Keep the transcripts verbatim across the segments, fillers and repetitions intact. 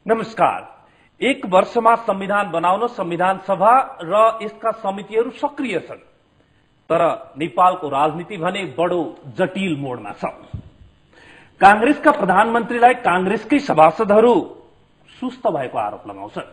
नमस्कार। एक वर्षमा संविधान बनाउन संविधान सभा र यसका समितिहरू सक्रिय छन्, तर नेपालको राजनीति भने बडो जटिल मोडमा छ। कांग्रेसका प्रधानमन्त्रीलाई कांग्रेसकै सभासदहरू सुस्त भएको आरोप लगाउँछन्।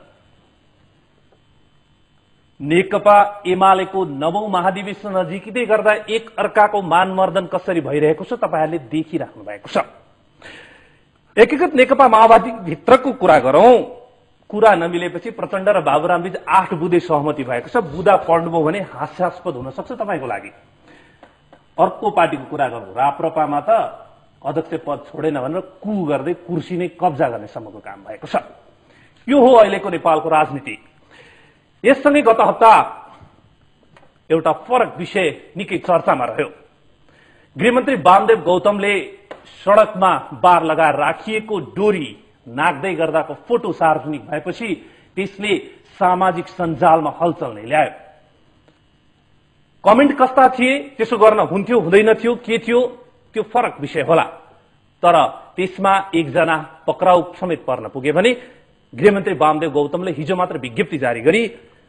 नेकपा एमालेको नवौं महाधिवेशन नजिकै गर्दा एक अर्काको मानमर्दन कसरी भइरहेको छ तपाईहरूले देखिराख्नु भएको छ। एकीकृत नेकपा माओवादी भित्रको कुरा गरौं, कुरा नमिलेपछि प्रचण्ड र बाबुराम बीच आठ बुँदे सहमति भएको छ। बुँदा पढ्नुभयो भने हास्यास्पद हुन सक्छ तपाईको लागि। अर्को पार्टीको कुरा गरौं, राप्रपामा त अध्यक्ष पद छोडेन भनेर कु गर्दै कुर्सी नै कब्जा गर्ने सम्मको काम भएको छ। यो हो अहिलेको नेपालको राजनीति। यससँगै गत हप्ता एउटा फरक विषय निकै चर्चामा रह्यो। गृहमन्त्री वामदेव गौतमले सड़कमा बार लगाएर राखिएको डोरी नाग्दै गर्दाको फोटो सार्वजनिक भएपछि त्यसले सामाजिक सञ्जालमा हलचल नै ल्यायो। कमेन्ट कस्ता थिए, त्यसो गर्न हुन्थ्यो हुँदैन थियो, के थियो त्यो फरक विषय होला, तर त्यसमा एकजना पक्राउ समेत पर्न पुगे भने गृहमन्त्री वामदेव गौतमले हिजो मात्र विज्ञप्ति जारी गरी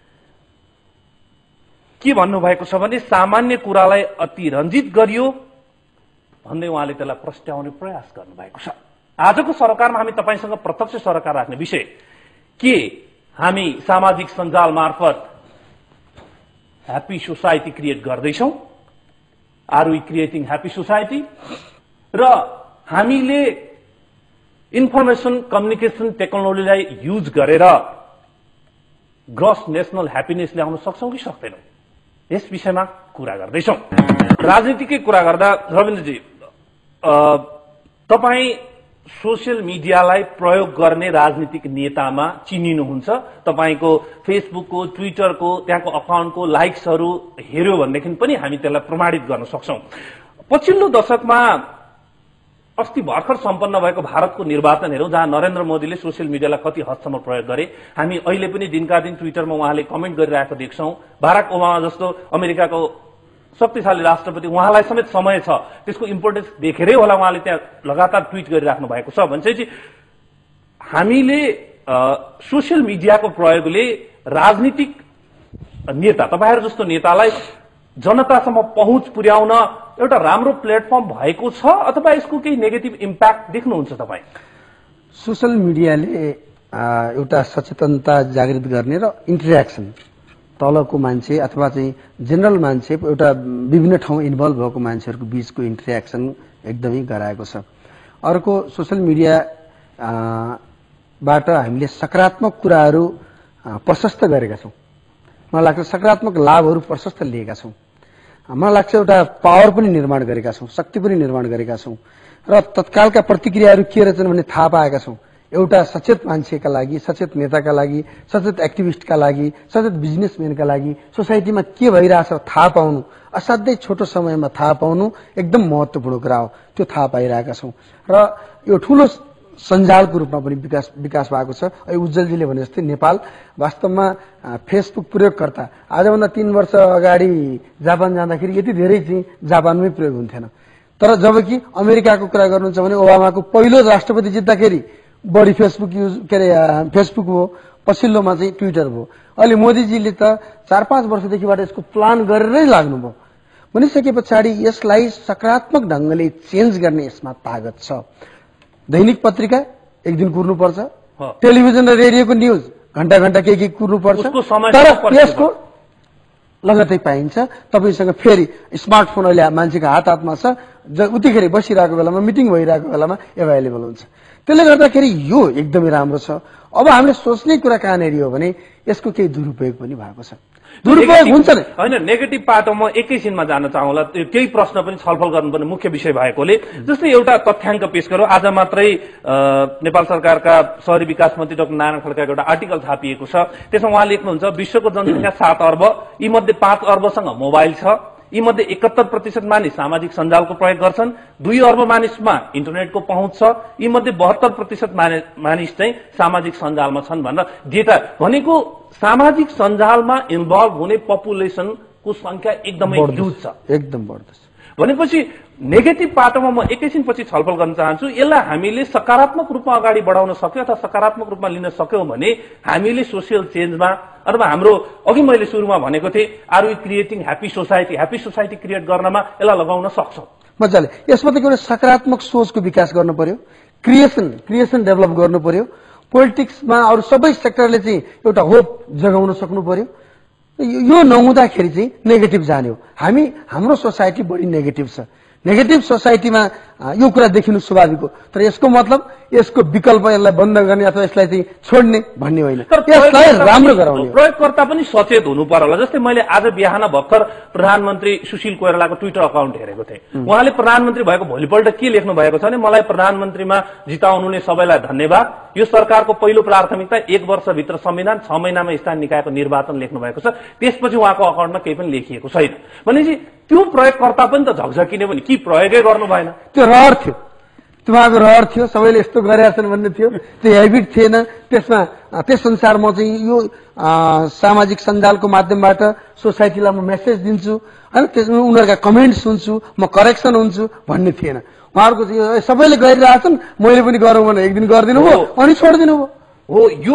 के भन्नुभएको छ भने सामान्य कुरालाई अतिरञ्जित गरियो भन्दै उहाँले त्यसलाई प्रस्ट्याउने प्रयास गर्नुभएको छ। आजको सरकारमा हामी तपाईसँग प्रत्यक्ष सरकार राख्ने विषय के हामी सामाजिक सञ्जाल मार्फत ह्याप्पी सोसाइटी क्रिएट गर्दैछौं? Are we creating happy society? र हामीले इन्फर्मेसन कम्युनिकेसन टेक्नोलोजीलाई युज गरेर ग्रस नेशनल ह्याप्पिनेस ल्याउन सक्छौं कि सक्दैनौं? यस विषयमा कुरा गर्दैछौं। राजनीतिकै कुरा गर्दा रविन्द्रजी, तपाई सोशल मिडियालाई प्रयोग गर्ने राजनीतिक नेतामा चिनिनुहुन्छ। तपाईको फेसबुकको, ट्विटरको, त्यहाँको अकाउन्टको लाइक्सहरू हेर्यो भनेदेखि पनि हामी त्यसलाई प्रमाणित गर्न सक्छौं। पछिल्लो दशकमा अस्ति भर्खर सम्पन्न भएको भारतको निर्वाचन हेरौं, जहाँ नरेन्द्र मोदीले सोशल मिडियालाई कति हदसम्म प्रयोग गरे। हामी अहिले पनि दिनका दिन ट्विटरमा उहाँले कमेन्ट गरिरहेको देख्छौं। बाराक ओबामा जस्तो अमेरिकाको शक्तिशाली राष्ट्रपति, उहाँलाई समेत समय छ, त्यसको इम्पोर्टेन्स देखेरै होला उहाँले त्यहाँ लगातार ट्विट गरिराख्नु भएको छ। भनेपछि हामीले सोशल मिडियाको प्रयोगले राजनीतिक नेता, तपाईहरु जस्तो नेतालाई जनतासम्म पहुँच पुर्याउन एउटा राम्रो प्लेटफर्म भएको छ अथवा यसको केही नेगेटिभ इम्प्याक्ट देख्नुहुन्छ तपाई? सोशल मिडियाले एउटा सचेतनता जागृत गर्ने र इन्टरेक्सन, तलको मान्छे अथवा चाहिँ जेनरल मान्छे, एउटा विभिन्न ठाउँ इन्भल्भ भएको मान्छेहरूको बीचको इन्टरेक्सन एकदमै गराएको छ। अर्को, सोशल मिडिया बाट हामीले सकारात्मक कुराहरू प्रशस्त गरेका छौं। मलाई लाग्छ सकारात्मक लाभहरू प्रशस्त लिएका छौं। मलाई लाग्छ एउटा पावर पनि निर्माण गरेका छौं, शक्ति पनि निर्माण गरेका छौं र तत्कालका प्रतिक्रियाहरू के रहेछन् भन्ने थाहा पाएका छौं। एउटा सचेत मान्छेका लागि, सचेत नेताका लागि, सचेत एक्टिभिस्टका लागि, सचेत बिजनेसम्यानका लागि सोसाइटीमा के भइरहेछ थाहा पाउनु, असाध्यै छोटो समयमा थाहा पाउनु एकदम महत्त्वपूर्ण कुरा हो। त्यो थाहा पाइरहेका छौं र यो ठूलो सञ्जालको रूपमा पनि विकास विकास भएको छ। अहिले उज्जवलजीले भने जस्तै नेपाल वास्तवमा फेसबुक प्रयोगकर्ता आजभन्दा तीन वर्ष अगाडि जापान जाँदाखेरि यति धेरै चाहिँ जापानमै प्रयोग हुन्थेन, तर जबकि अमेरिकाको कुरा गर्नुहुन्छ भने ओबामाको पहिलो राष्ट्रपति जित्दाखेरि बढी फेसबुक युज के अरे फेसबुक हो, पछिल्लोमा चाहिँ ट्विटर हो। अहिले मोदीजीले त चार पाँच वर्षदेखिबाट यसको प्लान गरेरै लाग्नुभयो। भनिसके पछाडि यसलाई सकारात्मक ढंगले चेन्ज गर्ने यसमा तागत छ। दैनिक पत्रिका एक दिन कुर्नुपर्छ, टेलिभिजन र रेडियोको न्यूज घण्टा घण्टा के के कुर्नुपर्छ, तर यसको लगतै पाइन्छ। तपाईसँग फेरि स्मार्टफोन अहिले मान्छेको हात हातमा छ, उतिखेर बसिरहेको बेलामा, मिटिङ भइरहेको बेलामा एभाइलेबल हुन्छ। त्यसले गर्दाखेरि यो एकदमै राम्रो छ। अब हामीले सोच्ने कुरा कहाँनेरि हो भने यसको केही दुरुपयोग पनि भएको छ। दुरुपयोग हुन्छ नि, हैन? नेगेटिभ पाटो म एकैछिनमा जान चाहौँला, केही प्रश्न पनि छलफल गर्नुपर्ने मुख्य विषय भएकोले। जस्तै एउटा तथ्याङ्क पेश गरौँ, आज मात्रै नेपाल सरकारका शहरी विकास मन्त्री डाक्टर नारायण खड्काको एउटा आर्टिकल छापिएको छ। त्यसमा उहाँ लेख्नुहुन्छ विश्वको जनसङ्ख्या सात अर्ब, यी मध्ये पाँच अर्बसँग मोबाइल छ, यी मध्ये एकहत्तर प्रतिशत मानिस सामाजिक सञ्जालको प्रयोग गर्छन्, दुई अर्ब मानिसमा इन्टरनेटको पहुँच छ, यी मध्ये बहत्तर प्रतिशत मानिस चाहिँ सामाजिक सञ्जालमा छन् भनेर डेटा भनेको सामाजिक सञ्जालमा इन्भल्भ हुने पपुलेसनको संख्या एकदमै ह्युज छ, एकदम बढ्दछ। भनेपछि नेगेटिभ पाटोमा म एकैछिनपछि छलफल गर्न चाहन्छु। यसलाई हामीले सकारात्मक रूपमा अगाडि बढाउन सक्यो अथवा सकारात्मक रूपमा लिन सक्यौं भने हामीले सोसियल चेन्जमा अथवा हाम्रो अघि मैले सुरुमा भनेको थिएँ are we creating happy society happy society create गर्नमा यसलाई लगाउन सक्छौं। मजाले यसमा त एउटा सकारात्मक सोचको विकास गर्नु पर्यो, क्रिएसन क्रिएसन डेभलप गर्नु पर्यो, पोलिटिक्समा अरू सबै सेक्टरले चाहिँ एउटा होप जगाउन सक्नु पर्यो। यो नहुँदाखेरि चाहिँ नेगेटिभ जाने हो। हामी हाम्रो सोसाइटी बढी नेगेटिभ छ। नेगेटिभ सोसाइटीमा यो कुरा देखिनु स्वाभाविक हो, तर यसको मतलब यसको विकल्प यसलाई बन्द गर्ने अथवा यसलाई चाहिँ छोड्ने भन्ने होइन, यसलाई राम्रो गराउने। प्रयोगकर्ता पनि सचेत हुनु पर्यो होला। जस्तै मैले आज बिहान भर्खर प्रधानमन्त्री सुशील कोइरालाको ट्विटर अकाउन्ट हेरेको थिएँ। उहाँले प्रधानमन्त्री भएको भोलिपल्ट के लेख्नु भएको छ भने मलाई प्रधानमन्त्रीमा जिताउनुहुने सबैलाई धन्यवाद, यो सरकारको पहिलो प्राथमिकता एक वर्षभित्र संविधान, छ महिनामा स्थानीय निकायको निर्वाचन लेख्नु भएको छ। त्यसपछि उहाँको अकाउन्टमा केही पनि लेखिएको छैन। भनेपछि त्यो प्रयोगकर्ता पनि त झकझकिने पनि कि प्रयोगै गर्नु भएन। त्यो रहर थियो, उहाँको रहर थियो, सबैले यस्तो गरिरहेछन् भन्ने थियो, त्यो हेबिट थिएन। त्यसमा त्यस अनुसार म चाहिँ यो सामाजिक सञ्जालको माध्यमबाट सोसाइटीलाई म मेसेज दिन्छु होइन, त्यसमा उनीहरूका कमेन्ट सुन्छु, म करेक्सन हुन्छु भन्ने थिएन। उहाँहरूको चाहिँ सबैले गरिरहेछन् मैले पनि गरौँ भने एक दिन गरिदिनु भयो अनि छोडिदिनु भयो। हो, यो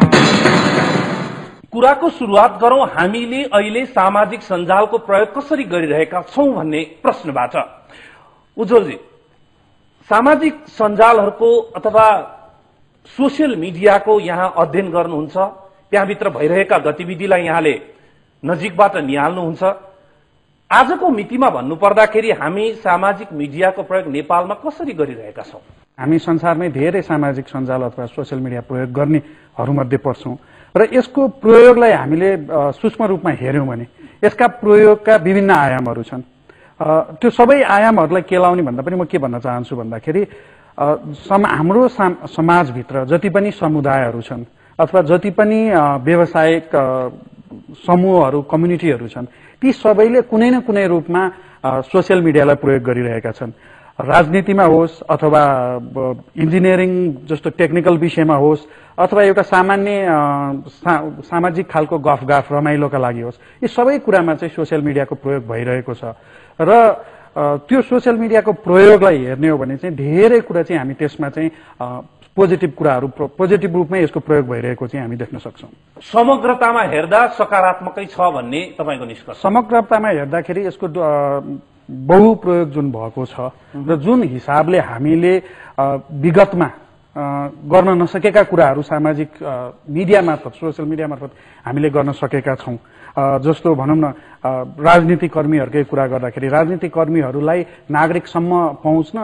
कुराको सुरुवात गरौं हामीले अहिले सामाजिक सञ्जालको प्रयोग कसरी गरिरहेका छौं भन्ने प्रश्नबाट। उज्जवलजी, सामाजिक सञ्जालहरूको अथवा सोसियल मिडियाको यहाँ अध्ययन गर्नुहुन्छ, त्यहाँभित्र भइरहेका गतिविधिलाई यहाँले नजिकबाट निहाल्नुहुन्छ। आजको मितिमा भन्नुपर्दाखेरि हामी सामाजिक मिडियाको प्रयोग नेपालमा कसरी गरिरहेका छौं? हामी संसारमै धेरै सामाजिक सञ्जाल अथवा सोसियल मिडिया प्रयोग गर्नेहरूमध्ये पर्छौं र यसको प्रयोगलाई हामीले सूक्ष्म रूपमा हेर्यौं भने यसका प्रयोगका विभिन्न आयामहरू छन्। त्यो सबै आयामहरूलाई केलाउने भन्दा पनि म के भन्न चाहन्छु भन्दाखेरि हाम्रो समाजभित्र जति पनि समुदायहरू छन् अथवा जति पनि व्यावसायिक समूहहरू, कम्युनिटीहरू छन्, ती सबैले कुनै न कुनै रूपमा सोसियल मिडियालाई प्रयोग गरिरहेका छन्। राजनीतिमा होस् अथवा इन्जिनियरिङ जस्तो टेक्निकल विषयमा होस् अथवा एउटा सामान्य सामाजिक खालको गफगाफ रमाइलोका लागि होस्, यी सबै कुरामा चाहिँ सोसियल मिडियाको प्रयोग भइरहेको छ। र त्यो सोसियल मिडियाको प्रयोगलाई हेर्ने हो भने चाहिँ धेरै कुरा चाहिँ हामी त्यसमा चाहिँ पोजिटिभ कुराहरू, पोजिटिभ रूपमै यसको प्रयोग भइरहेको चाहिँ हामी देख्न सक्छौं। समग्रतामा हेर्दा सकारात्मकै छ भन्ने तपाईको निष्कर्ष? समग्रतामा हेर्दाखेरि यसको बहुप्रयोग जुन भएको छ र जुन हिसाबले हामीले विगतमा गर्न नसकेका कुराहरू सामाजिक मिडिया मार्फत, सोसियल मिडिया मार्फत हामीले गर्न सकेका छौं। जस्तो भनौं न, राजनीतिक कर्मीहरूकै कुरा गर्दाखेरि राजनीतिक कर्मीहरूलाई नागरिकसम्म पहुँच्न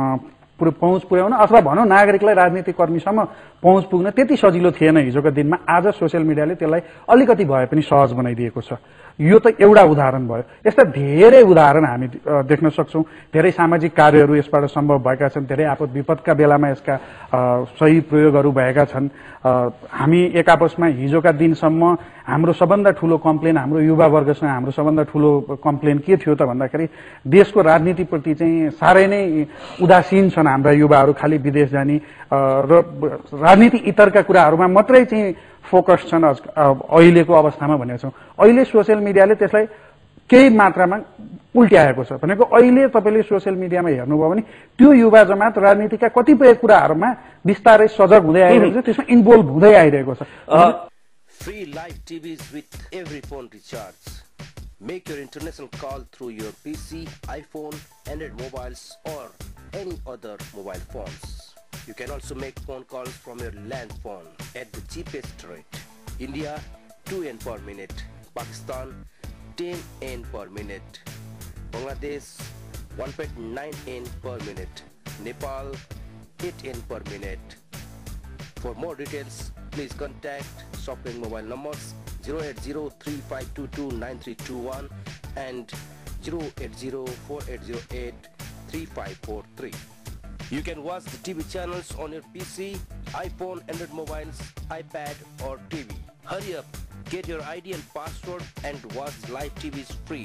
पहुँच पुर्याउन अथवा भनौं नागरिकलाई राजनीतिक कर्मीसम्म पहुँच पुग्न त्यति सजिलो थिएन हिजोको दिनमा। आज सोसियल मिडियाले त्यसलाई अलिकति भए पनि सहज बनाइदिएको छ। यो त एउटा उदाहरण भयो। यस्ता धेरै उदाहरण हामी देख्न सक्छौं। धेरै सामाजिक कार्यहरू यसबाट सम्भव भएका छन्। धेरै आपद विपदका बेलामा यसका सही प्रयोगहरू भएका छन्। हामी एक आपसमा हिजोका दिनसम्म हाम्रो सबभन्दा ठूलो कम्प्लेन हाम्रो युवा वर्गसँग हाम्रो सबभन्दा ठूलो कम्प्लेन के थियो त भन्दाखेरि देशको राजनीतिप्रति चाहिँ साह्रै नै उदासीन छन् हाम्रा युवाहरू। खालि विदेश जाने र राजनीति इतरका कुराहरूमा मात्रै चाहिँ फोकस छन् अहिलेको अवस्थामा भनेको छौं। अहिले सोसियल मिडियाले त्यसलाई केही मात्रामा उल्ट्याएको छ। भनेको अहिले तपाईले सोसियल मिडियामा हेर्नुभयो भने त्यो युवा जमात राजनीतिका कतिपय कुराहरूमा बिस्तारै सजग हुँदै आइरहेको छ, त्यसमा इन्भल्भ हुँदै आइरहेको छ। Free live T Vs with every phone recharge. Make your international call through your P C, iPhone, Android mobiles or any other mobile phones. You can also make phone calls from your land phone at the cheapest rate. India two N per minute, Pakistan ten N per minute, Bangladesh one point nine N per minute, Nepal eight N per minute. For more details, please contact Shopping mobile numbers zero eight zero three five two two nine three two one and zero eight zero four eight zero eight three five four three. You can watch the T V channels on your P C, iPhone, Android mobiles, iPad or T V. Hurry up, get your I D and password and watch live T Vs free.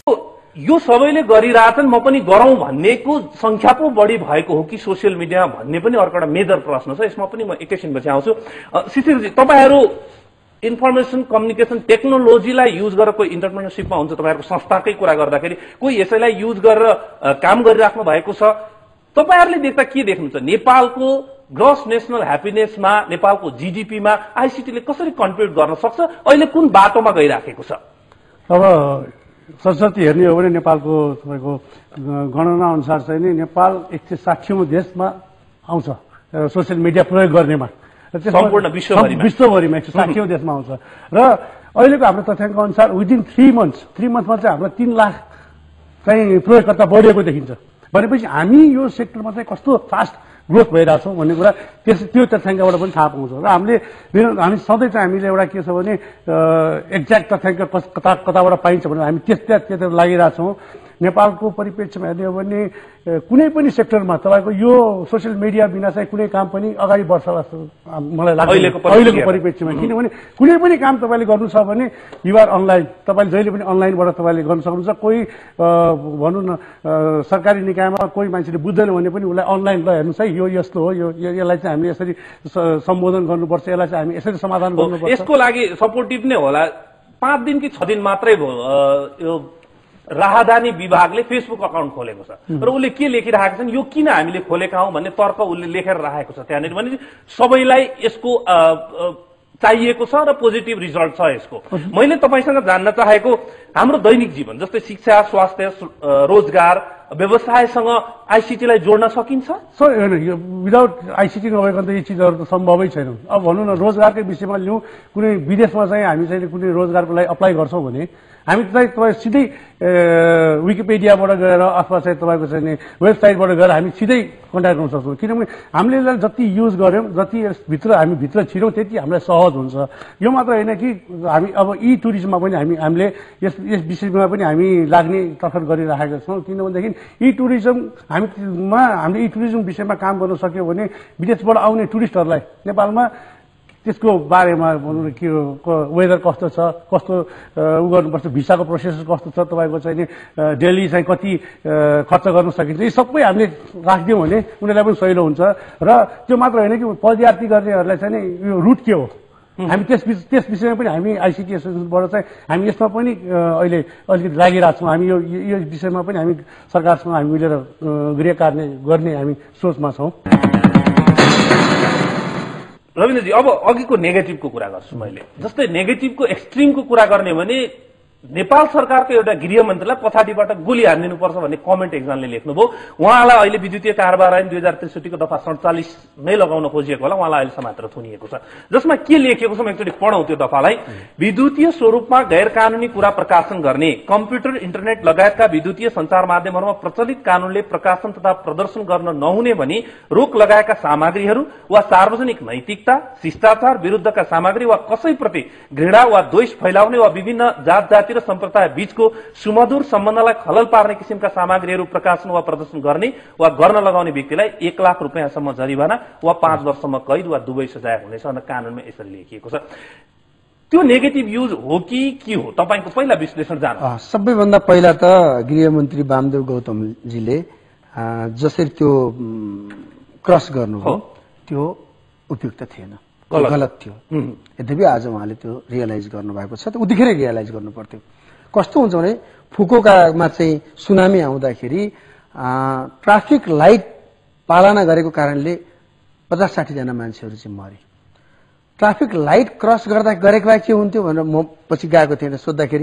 यो सबैले गरिरहेछन्, म पनि गरौं भन्नेको संख्या पो बढी भएको हो कि सोसियल मिडिया भन्ने पनि अर्को एउटा मेजर प्रश्न छ। यसमा पनि म एकैछिनपछि आउँछु। शिशिरजी, तपाईहरु इन्फर्मेसन कम्युनिकेसन टेक्नोलोजीलाई युज गरेर कोही इन्टरप्रेन्योरसिपमा हुन्छ, तपाईँहरूको संस्थाकै कुरा गर्दाखेरि कोही यसैलाई युज गरेर काम गरिराख्नु भएको छ। तपाईँहरूले देख्दा के देख्नुहुन्छ? नेपालको ग्रस नेसनल ह्याप्पिनेसमा, नेपालको जीडीपीमा आईसीटीले कसरी कन्ट्रिब्युट गर्न सक्छ? अहिले कुन बाटोमा गइराखेको छ? अब सरस्वती हेर्ने हो भने नेपालको तपाईँको गणना अनुसार चाहिँ नि नेपाल एक सय साठीौं देशमा आउँछ सोसियल मिडिया प्रयोग गर्नेमा, सम्पूर्ण विश्वभरिमा विश्वभरिमा एक सय साठीौं देशमा आउँछ। र अहिलेको हाम्रो तथ्याङ्क अनुसार विदिन थ्री मन्थ्स थ्री मन्थमा चाहिँ हाम्रो तीन लाख चाहिँ प्रयोगकर्ता बढेको देखिन्छ। भनेपछि हामी यो सेक्टरमा चाहिँ कस्तो फास्ट ग्रोथ भइरहेको छौँ भन्ने कुरा त्यस त्यो तथ्याङ्कबाट पनि थाहा पाउँछ। र हामीले हामी सधैँ चाहिँ हामीले एउटा के छ भने एक्ज्याक्ट तथ्याङ्क कता कताबाट पाइन्छ भनेर हामी त्यस त्यतातिर लागिरहेछौँ। नेपालको परिप्रेक्ष्यमा हेर्ने हो भने कुनै पनि सेक्टरमा तपाईँको यो सोसियल मिडिया बिना चाहिँ कुनै काम पनि अगाडि बढ्छ जस्तो मलाई लाग्छ अहिलेको परिप्रेक्ष्यमा। किनभने कुनै पनि काम तपाईँले गर्नु छ भने युआर अनलाइन, तपाईँले जहिले पनि अनलाइनबाट तपाईँले गर्न सक्नुहुन्छ। कोही भनौँ न सरकारी निकायमा कोही मान्छेले बुझ्दैन भने पनि उसलाई अनलाइन ल हेर्नुहोस् है यो यस्तो हो, यो यसलाई चाहिँ हामीले यसरी सम्बोधन गर्नुपर्छ, यसलाई चाहिँ हामी यसरी समाधान गर्नुपर्छ। यसको लागि सपोर्टिभ नै होला। पाँच दिन कि छ दिन मात्रै भयो यो राहदानी विभागले फेसबुक अकाउन्ट खोलेको छ र उसले के लेखिरहेको छ, यो किन हामीले खोलेका हौं भन्ने तर्क उसले लेखेर राखेको छ त्यहाँनिर। भने सबैलाई यसको चाहिएको छ र पोजिटिभ रिजल्ट छ यसको। मैले तपाईसँग जान्न चाहेको हाम्रो दैनिक जीवन जस्तै शिक्षा, स्वास्थ्य, रोजगार, व्यवसायसँग आईसीटीलाई जोड्न सकिन्छ? सर विदाउट आईसीटी नभएको त यी चिजहरू त सम्भवै छैन। अब भनौँ न रोजगारकै विषयमा लिउँ, कुनै विदेशमा चाहिँ हामी चाहिँ कुनै रोजगारको लागि अप्लाई गर्छौँ भने हामी चाहिँ तपाईँ सिधै विकिपेडियाबाट गएर अथवा चाहिँ तपाईँको चाहिँ वेबसाइटबाट गएर हामी सिधै कन्ट्याक्ट गर्न सक्छौँ। किनभने हामीले यसलाई जति युज गऱ्यौँ, जति भित्र हामी भित्र छिरौँ त्यति हामीलाई सहज हुन्छ। यो मात्र होइन कि हामी अब ई टुरिज्ममा पनि हामी हामीले यस यस विषयमा पनि हामी लाग्ने तर्खर गरिराखेका छौँ। किनभनेदेखि ई टुरिज्म हामीमा हामीले ई टुरिज्म विषयमा काम गर्न सक्यो भने विदेशबाट आउने टुरिस्टहरूलाई नेपालमा त्यसको बारेमा भनौँ न के वेदर कस्तो छ, कस्तो उ गर्नुपर्छ, भिसाको प्रोसेस कस्तो छ, तपाईँको चाहिँ डेली चाहिँ कति खर्च गर्न सकिन्छ, यी सबै हामीले राखिदियौँ भने उनीहरूलाई पनि सहिलो हुन्छ। र त्यो मात्र होइन कि पदयात्री गर्नेहरूलाई चाहिँ नि यो रुट के हो, हामी त्यस त्यस विषयमा पनि हामी आईसीटी एसोसिएसनबाट चाहिँ हामी यसमा पनि अहिले अलिकति लागिरहेको छौँ। हामी यो यो विषयमा पनि हामी सरकारसँग हामी मिलेर गृह कार्य गर्ने हामी सोचमा छौँ। रविन्द्रजी, अब अघिको नेगेटिभको कुरा गर्छु मैले। जस्तै नेगेटिभको एक्सट्रिमको कुरा गर्ने भने नेपाल सरकारको एउटा गृहमन्त्रीलाई पछाडिबाट गोली हानिदिनुपर्छ भन्ने कमेन्ट एकजनाले लेख्नुभयो। उहाँलाई अहिले विद्युतीय कारोबार ऐन दुई हजार त्रिसठीको दफा सडचालिसमै लगाउन खोजिएको होला, उहाँलाई अहिले मात्र थुनिएको छ। जसमा के लेखिएको छ म एकचोटि पढौँ त्यो दफालाई। विद्युतीय स्वरूपमा गैर कानूनी कुरा प्रकाशन गर्ने, कम्प्युटर, इन्टरनेट लगायतका विद्युतीय सञ्चार माध्यमहरूमा प्रचलित कानूनले प्रकाशन तथा प्रदर्शन गर्न नहुने भनी रोक लगाएका सामग्रीहरू वा सार्वजनिक नैतिकता, शिष्टाचार विरुद्धका सामग्री वा कसैप्रति घृणा वा द्वेष फैलाउने वा विभिन्न जात जाति र सम्प्रदाय बीचको सुमधुर सम्बन्धलाई खलल पार्ने किसिमका सामग्रीहरू प्रकाशन वा प्रदर्शन गर्ने वा गर्न लगाउने व्यक्तिलाई एक लाख रुपियाँसम्म जरिवाना वा पाँच वर्षसम्म कैद वा दुवै सजाय हुनेछ भनेर कानूनमा यसरी लेखिएको छ। त्यो नेगेटिभ युज हो कि के हो, तपाईँको पहिला विश्लेषण जानु। सबैभन्दा पहिला त गृहमन्त्री वामदेव गौतमजीले जसरी त्यो क्रस गर्नुभयो त्यो उपयुक्त थिएन, गलत थियो। यद्यपि आज उहाँले त्यो रियलाइज गर्नुभएको छ, उतिखेरै रियलाइज गर्नु पर्थ्यो। कस्तो हुन्छ भने फुकुकामा चाहिँ सुनामी आउँदाखेरि ट्राफिक लाइट पालना गरेको कारणले पचास साठी जना मान्छेहरू चाहिँ मरे। ट्राफिक लाइट क्रस गर्दा गरेको भए के हुन्थ्यो भनेर म पछि गएको थिएन, सोद्धाखेरि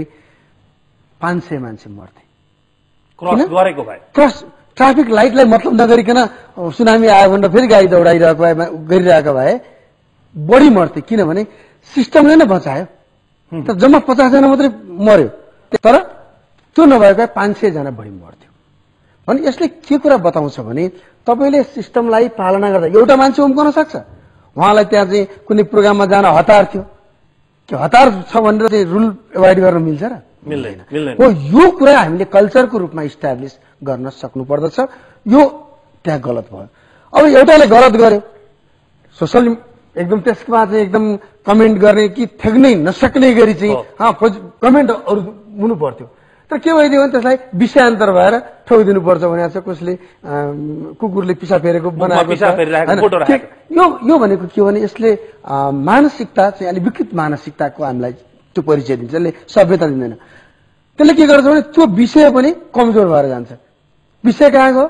पाँच सय मान्छे मर्थे। क्रस गरेको भए क्रस ट्राफिक लाइटलाई मतलब नगरिकन सुनामी आयो भनेर फेरि गाडी दौडाइरहेको भए गरिरहेको भए बढी मर्थे, किनभने सिस्टमले नै बचायो। त जम्मा पचासजना मात्रै मर्यो, तर त्यो नभएको भए पाँच सय जना बढी मर्थ्यो। भने यसले के कुरा बताउँछ भने तपाईँले सिस्टमलाई पालना गर्दा एउटा मान्छे उम्कन सक्छ। उहाँलाई त्यहाँ चाहिँ कुनै प्रोग्राममा जान हतार थियो, के हतार छ भनेर चाहिँ रुल एभोइड गर्न मिल्छ र? मिल्दैन, मिल्दैन। हो, यो कुरा हामीले कल्चरको रूपमा इस्टाब्लिस गर्न सक्नु पर्दछ। यो त्यहाँ गलत भयो। अब एउटाले गलत गर्यो, सोसल एकदम त्यसमा चाहिँ एकदम कमेन्ट गर्ने कि थ्याक्नै नसक्ने गरी चाहिँ कमेन्टहरू हुनु पर्थ्यो। तर के भइदियो भने त्यसलाई विषयान्तर भएर ठोकिदिनुपर्छ भनेको छ। कसले कुकुरले पिसा फेरेको बनाएको छ। यो यो भनेको के हो भने यसले मानसिकता चाहिँ अलि विकृत मानसिकताको हामीलाई त्यो परिचय दिन्छ, यसले सभ्यता दिँदैन। त्यसले के गर्छ भने त्यो विषय पनि कमजोर भएर जान्छ। विषय कहाँ गयो?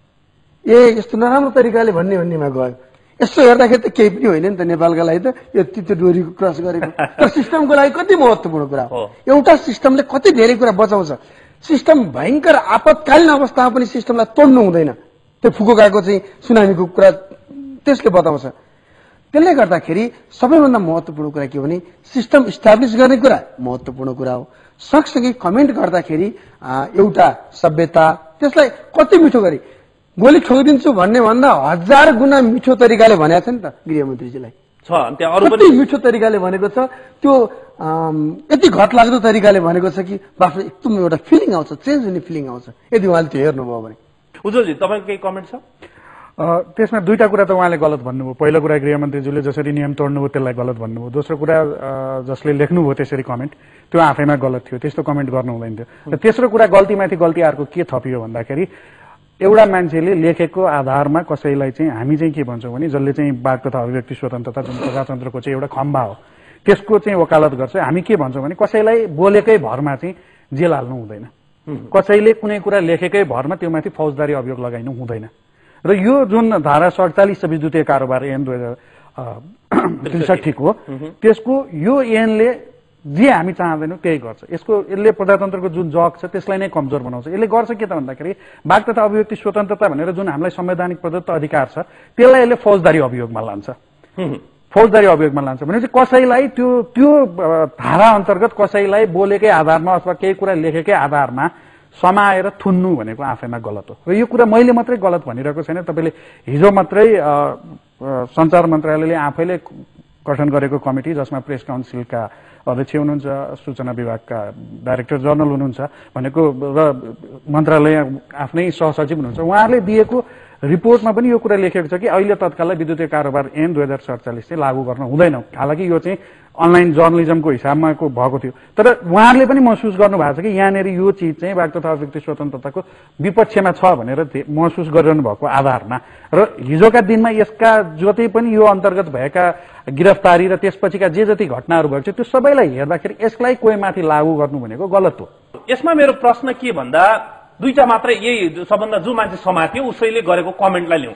ए यस्तो नराम्रो तरिकाले भन्ने भन्नेमा गयो। यसो हेर्दाखेरि त केही पनि होइन नि त, नेपालका लागि त यो तितो डोरीको क्रस गरेको। तर सिस्टमको लागि कति महत्त्वपूर्ण कुरा हो। एउटा सिस्टमले कति धेरै कुरा बचाउँछ। सिस्टम भयङ्कर आपतकालीन अवस्थामा पनि सिस्टमलाई तोड्नु हुँदैन। त्यो फुकुकाको चाहिँ सुनामीको कुरा त्यसले बताउँछ। त्यसले गर्दाखेरि सबैभन्दा महत्त्वपूर्ण कुरा के हो भने सिस्टम इस्टाब्लिस गर्ने कुरा महत्त्वपूर्ण कुरा हो। सँगसँगै कमेन्ट गर्दाखेरि एउटा सभ्यता त्यसलाई कति मिठो गरी गोली ठोकिदिन्छु भन्ने भन्दा हजार गुणा मिठो तरिकाले भनेको छ नि त गृहमन्त्रीजीलाई। कति मिठो तरिकाले भनेको छ, त्यो यति घटलाग्दो तरिकाले भनेको छ कि बाफले एकदम एउटा फिलिङ आउँछ, चेन्ज हुने फिलिङ आउँछ यदि उहाँले त्यो हेर्नुभयो भने। उज्जवलजी तपाईँको केही कमेन्ट छ? त्यसमा दुईटा कुरा त उहाँले गलत भन्नुभयो। पहिलो कुरा गृहमन्त्रीज्यूले जसरी नियम तोड्नुभयो त्यसलाई गलत भन्नुभयो। दोस्रो कुरा जसले लेख्नुभयो त्यसरी कमेन्ट त्यो आफैमा गलत थियो, त्यस्तो कमेन्ट गर्नु हुँदैन थियो। र तेस्रो कुरा गल्तीमाथि गल्ती अर्को के थपियो भन्दाखेरि एउटा मान्छेले लेखेको आधारमा कसैलाई चाहिँ हामी चाहिँ के भन्छौँ भने जसले चाहिँ वाक तथा अभिव्यक्ति स्वतन्त्रता जुन प्रजातन्त्रको चाहिँ एउटा खम्बा हो त्यसको चाहिँ वकालत गर्छ। हामी के भन्छौँ भने कसैलाई बोलेकै भरमा चाहिँ जेल हाल्नु हुँदैन, कसैले कुनै कुरा लेखेकै भरमा त्यो माथि फौजदारी अभियोग लगाइनु हुँदैन। र यो जुन धारा सडचालिस विद्युतीय कारोबार ऐन दुई हजार त्रिसठीको त्यसको यो ऐनले जे हामी चाहँदैनौँ त्यही गर्छ। यसको यसले प्रजातन्त्रको जुन जग छ त्यसलाई नै कमजोर बनाउँछ। यसले गर्छ के त भन्दाखेरि वाक तथा अभिव्यक्ति स्वतन्त्रता भनेर जुन हामीलाई संवैधानिक प्रदत्त अधिकार छ त्यसलाई यसले फौजदारी अभियोगमा लान्छ। फौजदारी अभियोगमा लान्छ भनेपछि कसैलाई त्यो त्यो धारा अन्तर्गत कसैलाई बोलेकै आधारमा अथवा केही कुरा लेखेकै आधारमा समाएर थुन्नु भनेको आफैमा गलत हो। र यो कुरा मैले मात्रै गलत भनिरहेको छैन। तपाईँले हिजो मात्रै सञ्चार मन्त्रालयले आफैले गठन गरेको कमिटी जसमा प्रेस काउन्सिलका अध्यक्ष हुनुहुन्छ, सूचना विभागका डाइरेक्टर जनरल हुनुहुन्छ भनेको र मन्त्रालय आफ्नै सहसचिव हुनुहुन्छ, उहाँहरूले दिएको रिपोर्टमा पनि यो कुरा लेखेको छ कि अहिले तत्कालै विद्युतीय कारोबार ऐन दुई हजार सडचालिस चाहिँ लागू गर्न हुँदैन। हालाकि यो चाहिँ अनलाइन जर्नलिजमको हिसाबमा भएको थियो, तर उहाँहरूले पनि महसुस गर्नु भएको छ कि यहाँनिर यो चिज चाहिँ वाक तथा अभिव्यक्ति स्वतन्त्रताको विपक्षमा छ भनेर महसुस गरिरहनु भएको आधारमा र हिजोका दिनमा यसका जति पनि यो अन्तर्गत भएका गिरफ्तारी र त्यसपछिका जे जति घटनाहरू भएको छ त्यो सबैलाई हेर्दाखेरि यसलाई कोही माथि लागू गर्नु भनेको गलत हो। यसमा मेरो प्रश्न के भन्दा दुईटा मात्रै यही सबभन्दा जो मान्छे समात्यो उसैले गरेको कमेन्टलाई लिउँ।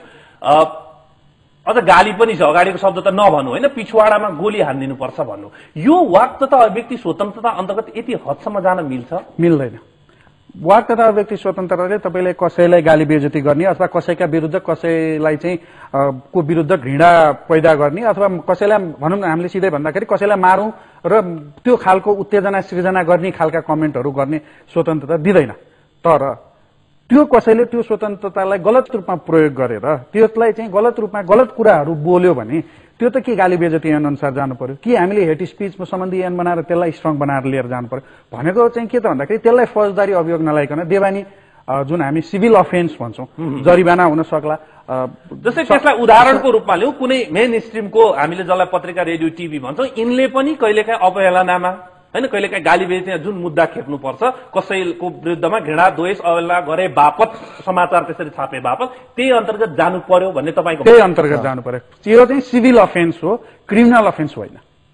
अझ गाली पनि छ, अगाडिको शब्द त नभन्नु होइन, पिछवाडामा गोली हानिदिनुपर्छ भन्नु। यो वाक तथा अभिव्यक्ति स्वतन्त्रता अन्तर्गत यति हदसम्म जान मिल्छ? मिल्दैन। वाक तथा अभिव्यक्ति स्वतन्त्रताले तपाईँले कसैलाई गाली बेइज्जती गर्ने अथवा कसैका विरुद्ध कसैलाई चाहिँ को विरुद्ध घृणा पैदा गर्ने अथवा कसैलाई भनौँ न हामीले सिधै भन्दाखेरि कसैलाई मारौँ र त्यो खालको उत्तेजना सृजना गर्ने खालका कमेन्टहरू गर्ने स्वतन्त्रता दिँदैन। तर त्यो कसैले त्यो स्वतन्त्रतालाई गलत रूपमा प्रयोग गरेर त्यसलाई चाहिँ गलत रूपमा गलत कुराहरू बोल्यो भने त्यो त के गाली बेइज्जती ऐन अनुसार जानु पर्यो कि हामीले हेट स्पिचमा सम्बन्धी ऐन बनाएर त्यसलाई स्ट्रङ बनाएर लिएर जानु पर्यो भनेको चाहिँ के त भन्दाखेरि त्यसलाई फौजदारी अभियोग नलाइकन देवानी जुन हामी सिभिल अफेन्स भन्छौँ जरिवाना हुन सक्ला। जस्तै त्यसलाई उदाहरणको रूपमा लिउँ, कुनै मेन स्ट्रिमको हामीले जसलाई पत्रिका रेडियो टिभी भन्छौँ यिनले पनि कहिलेकाहीँ अवहेलनामा होइन कहिलेकाहीँ गाली बेइज्जती जुन मुद्दा खेप्नुपर्छ कसैको विरुद्धमा घृणा द्वेष अवहेलना गरे बापत समाचार त्यसरी छापे बापत त्यही अन्तर्गत जानु पर्यो भन्ने तपाईँको? त्यही अन्तर्गत जानु पर्यो। यो चाहिँ सिभिल अफेन्स हो, क्रिमिनल अफेन्स होइन।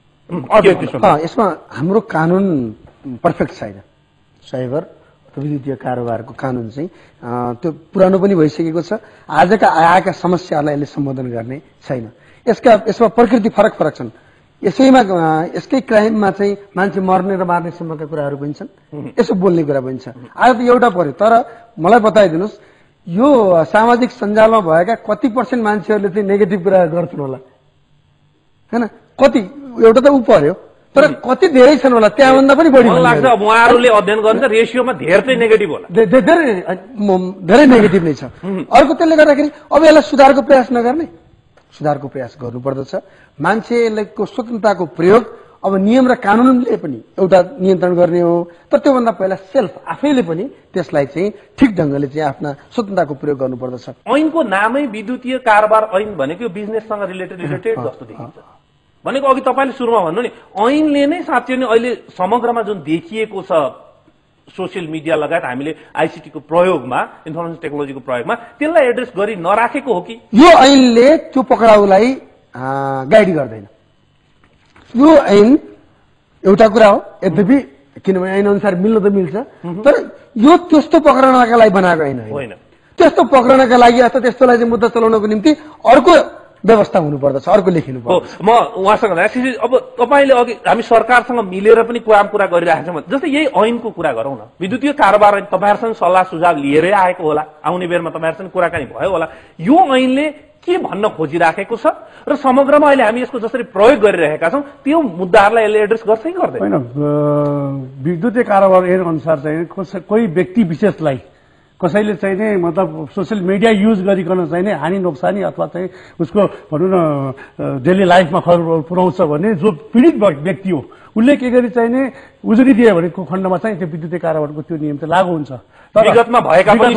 यसमा हाम्रो कानून पर्फेक्ट छैन। साइबर विद्युतीय कारोबारको कानून चाहिँ त्यो पुरानो पनि भइसकेको छ। आजका आएका समस्याहरूलाई यसले सम्बोधन गर्ने छैन। यसका यसमा प्रकृति फरक फरक छन्। यसैमा यसकै क्राइममा चाहिँ मान्छे मर्ने र मार्ने सम्मका कुराहरू पनि छन्, यसो बोल्ने कुरा पनि छ। आज त एउटा पर्यो, तर मलाई बताइदिनुहोस् यो सामाजिक सञ्जालमा भएका कति पर्सेन्ट मान्छेहरूले चाहिँ नेगेटिभ कुरा गर्छन् होला होइन? कति एउटा त ऊ पर्यो, तर कति धेरै छन् होला त्यहाँभन्दा पनि बढी लाग्छ। अब उहाँहरूले अध्ययन गर्नुहुन्छ रेसियोमा धेरै चाहिँ नेगेटिभ होला, धेरै धेरै नेगेटिभ नै छ। अर्को त्यसले गर्दाखेरि अब यसलाई सुधारको प्रयास नगर्ने, सुधारको प्रयास गर्नुपर्दछ। मान्छेको स्वतन्त्रताको प्रयोग अब नियम र कानूनले पनि एउटा नियन्त्रण गर्ने हो, तर त्योभन्दा पहिला सेल्फ आफैले पनि त्यसलाई चाहिँ ठिक ढङ्गले चाहिँ आफ्ना स्वतन्त्रताको प्रयोग गर्नुपर्दछ। ऐनको नामै विद्युतीय कारोबार ऐन भनेको बिजनेससँग रिलेटेड रिलेटेड जस्तो देखिन्छ। भनेको अघि तपाईँले सुरुमा भन्नु नि ऐनले नै साँच्चै नै अहिले समग्रमा जुन देखिएको छ सोसियल मिडिया लगायत हामीले आइसिटीको प्रयोगमा इन्फर्मेसन टेक्नोलोजीको प्रयोगमा त्यसलाई एड्रेस गरी नराखेको हो कि यो ऐनले त्यो पक्राउलाई गाइड गर्दैन। यो ऐन एउटा कुरा हो, यद्यपि किनभने ऐन अनुसार मिल्न त मिल्छ, तर यो त्यस्तो पक्राउनका लागि बनाएको ऐन होइन। त्यस्तो पक्राउनका लागि अथवा त्यस्तोलाई चाहिँ मुद्दा चलाउनको निम्ति अर्को व्यवस्था हुनुपर्दछ, अर्को लेखिनु पर्छ। म उहाँसँग अब तपाईँले अघि हामी सरकारसँग मिलेर पनि काम कुरा गरिरहेको छौँ, जस्तै यही ऐनको कुरा गरौँ न। विद्युतीय कारोबार तपाईँहरूसँग सल्लाह सुझाव लिएरै आएको होला, आउने बेरमा तपाईँहरूसँग कुराकानी भयो होला। यो ऐनले के भन्न खोजिराखेको छ र समग्रमा अहिले हामी यसको जसरी प्रयोग गरिरहेका छौँ त्यो मुद्दाहरूलाई यसले एड्रेस गर्छ कि गर्दैन? होइन, विद्युतीय कारोबार ऐन अनुसार चाहिँ कोही व्यक्ति विशेषलाई कसैले चाहिँ नि मतलब सोसियल मिडिया युज गरिकन चाहिँ नि हानि नोक्सानी अथवा चाहिँ उसको भनौँ न डेली लाइफमा खबर पुर्याउँछ भने जो पीडित व्यक्ति हो उसले के गरी चाहिँ नि उजुरी दियो भनेको खण्डमा चाहिँ त्यो विद्युतीय कारोबारको त्यो नियम चाहिँ लागू हुन्छ। विगतमा भएका पनि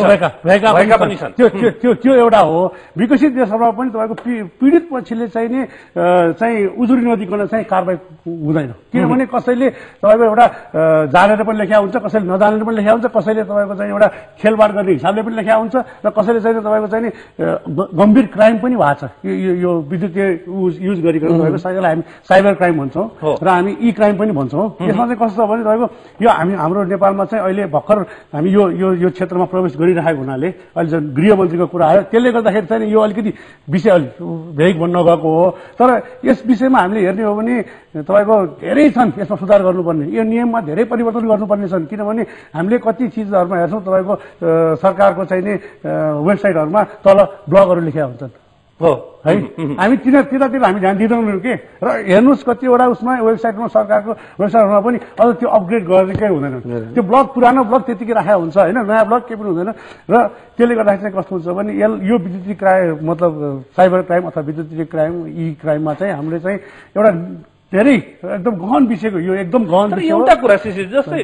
छन्। त्यो त्यो त्यो एउटा हो। विकसित देशहरूमा पनि तपाईँको पीडित पक्षले चाहिँ नि चाहिँ उजुरी नदिकन चाहिँ कारबाही हुँदैन, किनभने कसैले तपाईँको एउटा जानेर पनि लेख्या हुन्छ, कसैले नजानेर पनि लेख्या हुन्छ, कसैले तपाईँको चाहिँ एउटा खेलबाड गर्ने हिसाबले पनि लेख्या हुन्छ र कसैले चाहिँ तपाईँको चाहिँ नि गम्भीर क्राइम पनि भएको छ। यो विद्युतीय युज गरिकन तपाईँको साइबरलाई हामी साइबर क्राइम भन्छौँ र हामी ई क्राइम पनि भन्छौँ। यसमा चाहिँ कस्तो छ भने तपाईँको यो हामी हाम्रो नेपालमा चाहिँ अहिले भर्खर हामी यो यो यो क्षेत्रमा प्रवेश गरिरहेको हुनाले अहिले जुन गृहमन्त्रीको कुरा आयो त्यसले गर्दाखेरि चाहिँ यो अलिकति विषय अलिक भेग बन्न गएको हो। तर यस विषयमा हामीले हेर्ने हो भने तपाईँको धेरै छन् यसमा सुधार गर्नुपर्ने, यो नियममा धेरै परिवर्तन गर्नुपर्ने छन्। किनभने हामीले कति चिजहरूमा हेर्छौँ तपाईँको सरकारको चाहिँ नि वेबसाइटहरूमा तल ब्लगहरू लेखेका हुन्छन् हो है, हामी तिन तिनीतिर हामी ध्यान दिँदैनौँ के। र हेर्नुहोस् कतिवटा उसमा वेबसाइटमा सरकारको वेबसाइटहरूमा पनि अझ त्यो अपग्रेड गरेकै हुँदैन, त्यो ब्लग पुरानो ब्लग त्यतिकै राखेको हुन्छ होइन, नयाँ ब्लग केही पनि हुँदैन। र त्यसले गर्दाखेरि चाहिँ कस्तो हुन्छ भने यो विद्युतीय क्राइम मतलब साइबर क्राइम अथवा विद्युतीय क्राइम ई क्राइममा चाहिँ हामीले चाहिँ एउटा धेरै एकदम गहन विषयको यो एकदम गहन विषय। एउटा कुरा जस्तै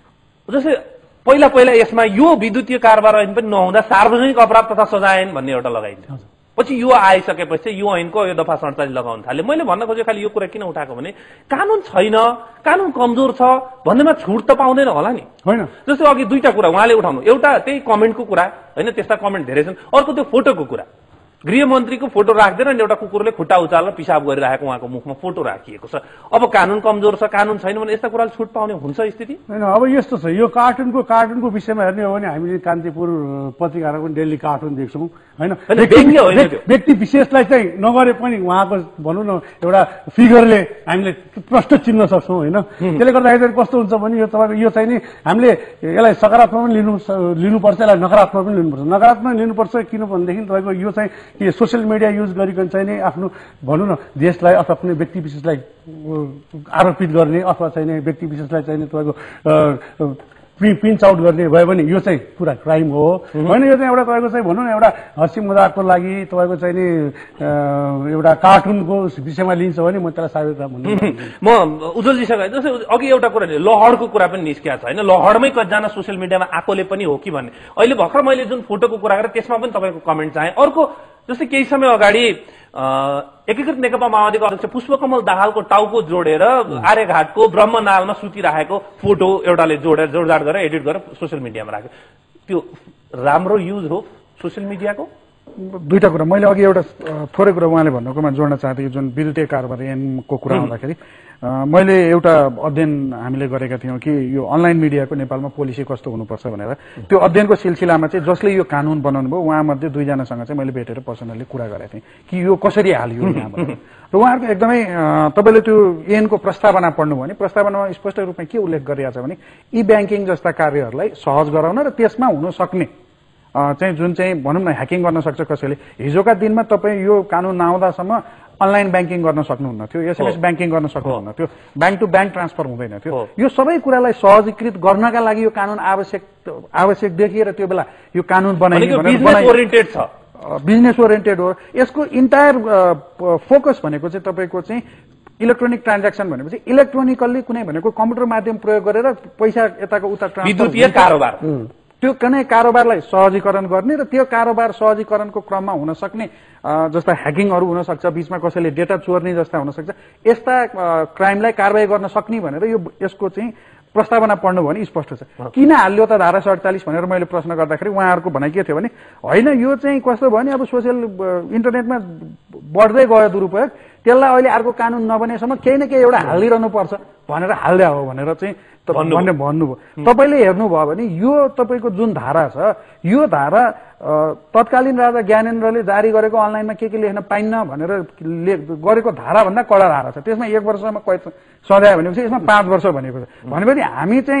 जस्तै पहिला पहिला यसमा यो विद्युतीय कारोबार ऐन पनि नहुँदा सार्वजनिक अपराध तथा सजाय ऐन भन्ने एउटा लगाइन्छ। पछि यो आइसकेपछि यो ऐनको यो दफा सडचालिस लगाउन थाले। मैले भन्न खोजेँ खालि यो कुरा किन उठाएको भने कानून छैन, कानून कमजोर छ भन्नेमा छुट त पाउँदैन होला नि, होइन? जस्तो अघि दुईटा कुरा उहाँले उठाउनु, एउटा त्यही कमेन्टको कुरा होइन, त्यस्ता कमेन्ट धेरै छन्, अर्को त्यो फोटोको कुरा। गृहमन्त्रीको फोटो राख्दैन नि, एउटा कुकुरले खुट्टा उचालेर पिसाब गरिरहेको उहाँको मुखमा फोटो राखिएको छ। अब कानून कमजोर छ, कानून छैन भने यस्ता कुराले छुट पाउने हुन्छ स्थिति? होइन, अब यस्तो छ, यो कार्टुनको कार्टुनको विषयमा हेर्ने हो भने हामीले कान्तिपुर पत्रिकामा पनि डेली कार्टुन देख्छौँ होइन। व्यक्ति विशेषलाई चाहिँ नगरे पनि उहाँको भनौँ न एउटा फिगरले हामीले प्रष्ट चिन्न सक्छौँ होइन। त्यसले गर्दाखेरि कस्तो हुन्छ भने यो तपाईँको यो चाहिँ नि हामीले यसलाई सकारात्मक पनि लिनु लिनुपर्छ, यसलाई नकारात्मक पनि लिनुपर्छ। नकारात्मक लिनुपर्छ किन भनेदेखि तपाईँको यो चाहिँ कि सोसियल मिडिया युज गरिकन चाहिँ नि आफ्नो भनौँ न देशलाई अथवा कुनै व्यक्ति विशेषलाई आरोपित गर्ने अथवा चाहिँ नि व्यक्ति विशेषलाई चाहिँ तपाईँको पिन्च आउट गर्ने भयो भने यो चाहिँ पुरा क्राइम हो होइन। यो चाहिँ एउटा तपाईँको चाहिँ भनौँ न एउटा हँसी मजाकको लागि तपाईँको चाहिँ नि एउटा कार्टुनको विषयमा लिन्छ भने म त्यसलाई साइबर क्राइम भन्नु। म उज्जवलजीसँग जस्तै अघि एउटा कुरा लहरको कुरा पनि निस्किएको छ होइन, लहरमै कतिजना सोसियल मिडियामा आएकोले पनि हो कि भन्ने। अहिले भर्खर मैले जुन फोटोको कुरा गरेँ त्यसमा पनि तपाईँको कमेन्ट चाहेँ। अर्को जस्तै केही समय अगाडि एकीकृत नेकपा माओवादीको अध्यक्ष पुष्पकमल दाहालको टाउको जोडेर आर्यघाटको ब्रह्मनालमा सुतिरहेको फोटो एउटाले जोडेर जोडजाड गरेर एडिट गरेर सोसियल मिडियामा राख्यो। त्यो राम्रो युज हो सोसियल मिडियाको? दुईटा कुरा मैले अघि एउटा थोरै कुरा उहाँले भन्नुकोमा जोड्न चाहन्थे कि जुन विद्युतीय कारोबार ऐनको कुरा आउँदाखेरि मैले एउटा अध्ययन हामीले गरेका थियौँ कि यो अनलाइन मिडियाको नेपालमा पोलिसी कस्तो हुनुपर्छ भनेर। त्यो अध्ययनको सिलसिलामा चाहिँ जसले यो कानून बनाउनु भयो उहाँमध्ये दुईजनासँग चाहिँ मैले भेटेर पर्सनली कुरा गरेको थिएँ कि यो कसरी हालियो यहाँबाट। र उहाँहरूको एकदमै तपाईँले त्यो ऐनको प्रस्तावना पढ्नुभयो भने प्रस्तावनामा स्पष्ट रूपमा के उल्लेख गरिरहेको छ भने ई ब्याङ्किङ जस्ता कार्यहरूलाई सहज गराउन र त्यसमा हुन सक्ने चाहिँ जुन चाहिँ भनौँ न ह्याकिङ गर्न सक्छ कसैले। हिजोका दिनमा तपाईँ यो कानून नआउँदासम्म अनलाइन ब्याङ्किङ गर्न सक्नुहुन्न थियो, एसएमएस ब्याङ्किङ गर्न सक्नुहुन्न थियो, ब्याङ्क टु ब्याङ्क ट्रान्सफर हुँदैन थियो। यो सबै कुरालाई सहजीकृत गर्नका लागि यो कानून आवश्यक आवश्यक देखिएर त्यो बेला यो कानून बनाइयो। बिजनेस ओरिएन्टेड हो। यसको इन्टायर फोकस भनेको चाहिँ तपाईँको चाहिँ इलेक्ट्रोनिक ट्रान्ज्याक्सन भनेपछि इलेक्ट्रोनिकल्ली कुनै भनेको कम्प्युटर माध्यम प्रयोग गरेर पैसा यताको उता विद्युतीय कारोबार, त्यो कुनै कारोबारलाई सहजीकरण गर्ने र त्यो कारोबार सहजीकरणको क्रममा हुन सक्ने जस्ता ह्याकिङहरू हुन सक्छ, बीचमा कसैले डेटा चोर्ने जस्ता हुन सक्छ, यस्ता क्राइमलाई कारबाही गर्न सक्ने भनेर यो यसको चाहिँ प्रस्तावना पढ्नुभयो भने स्पष्ट छ। किन हाल्यो त धारा सडचालिस भनेर मैले प्रश्न गर्दाखेरि उहाँहरूको भनाइ के थियो भने होइन यो चाहिँ कस्तो भयो भने अब सोसियल इन्टरनेटमा बढ्दै गयो दुरुपयोग, त्यसलाई अहिले अर्को कानुन नबनेसम्म केही न केही एउटा हालिरहनु पर्छ भनेर हाल्दै हो भनेर चाहिँ भन्ने भन्नुभयो। तपाईँले हेर्नुभयो भने यो तपाईँको जुन धारा छ यो धारा तत्कालीन राजा ज्ञानेन्द्रले जारी गरेको अनलाइनमा के के लेख्न पाइन्न भनेर गरेको धारा भन्दा कडा धारा छ। त्यसमा एक वर्षसम्म कैद सजाय भनेपछि यसमा पाँच वर्ष भनेको छ। भनेपछि हामी चाहिँ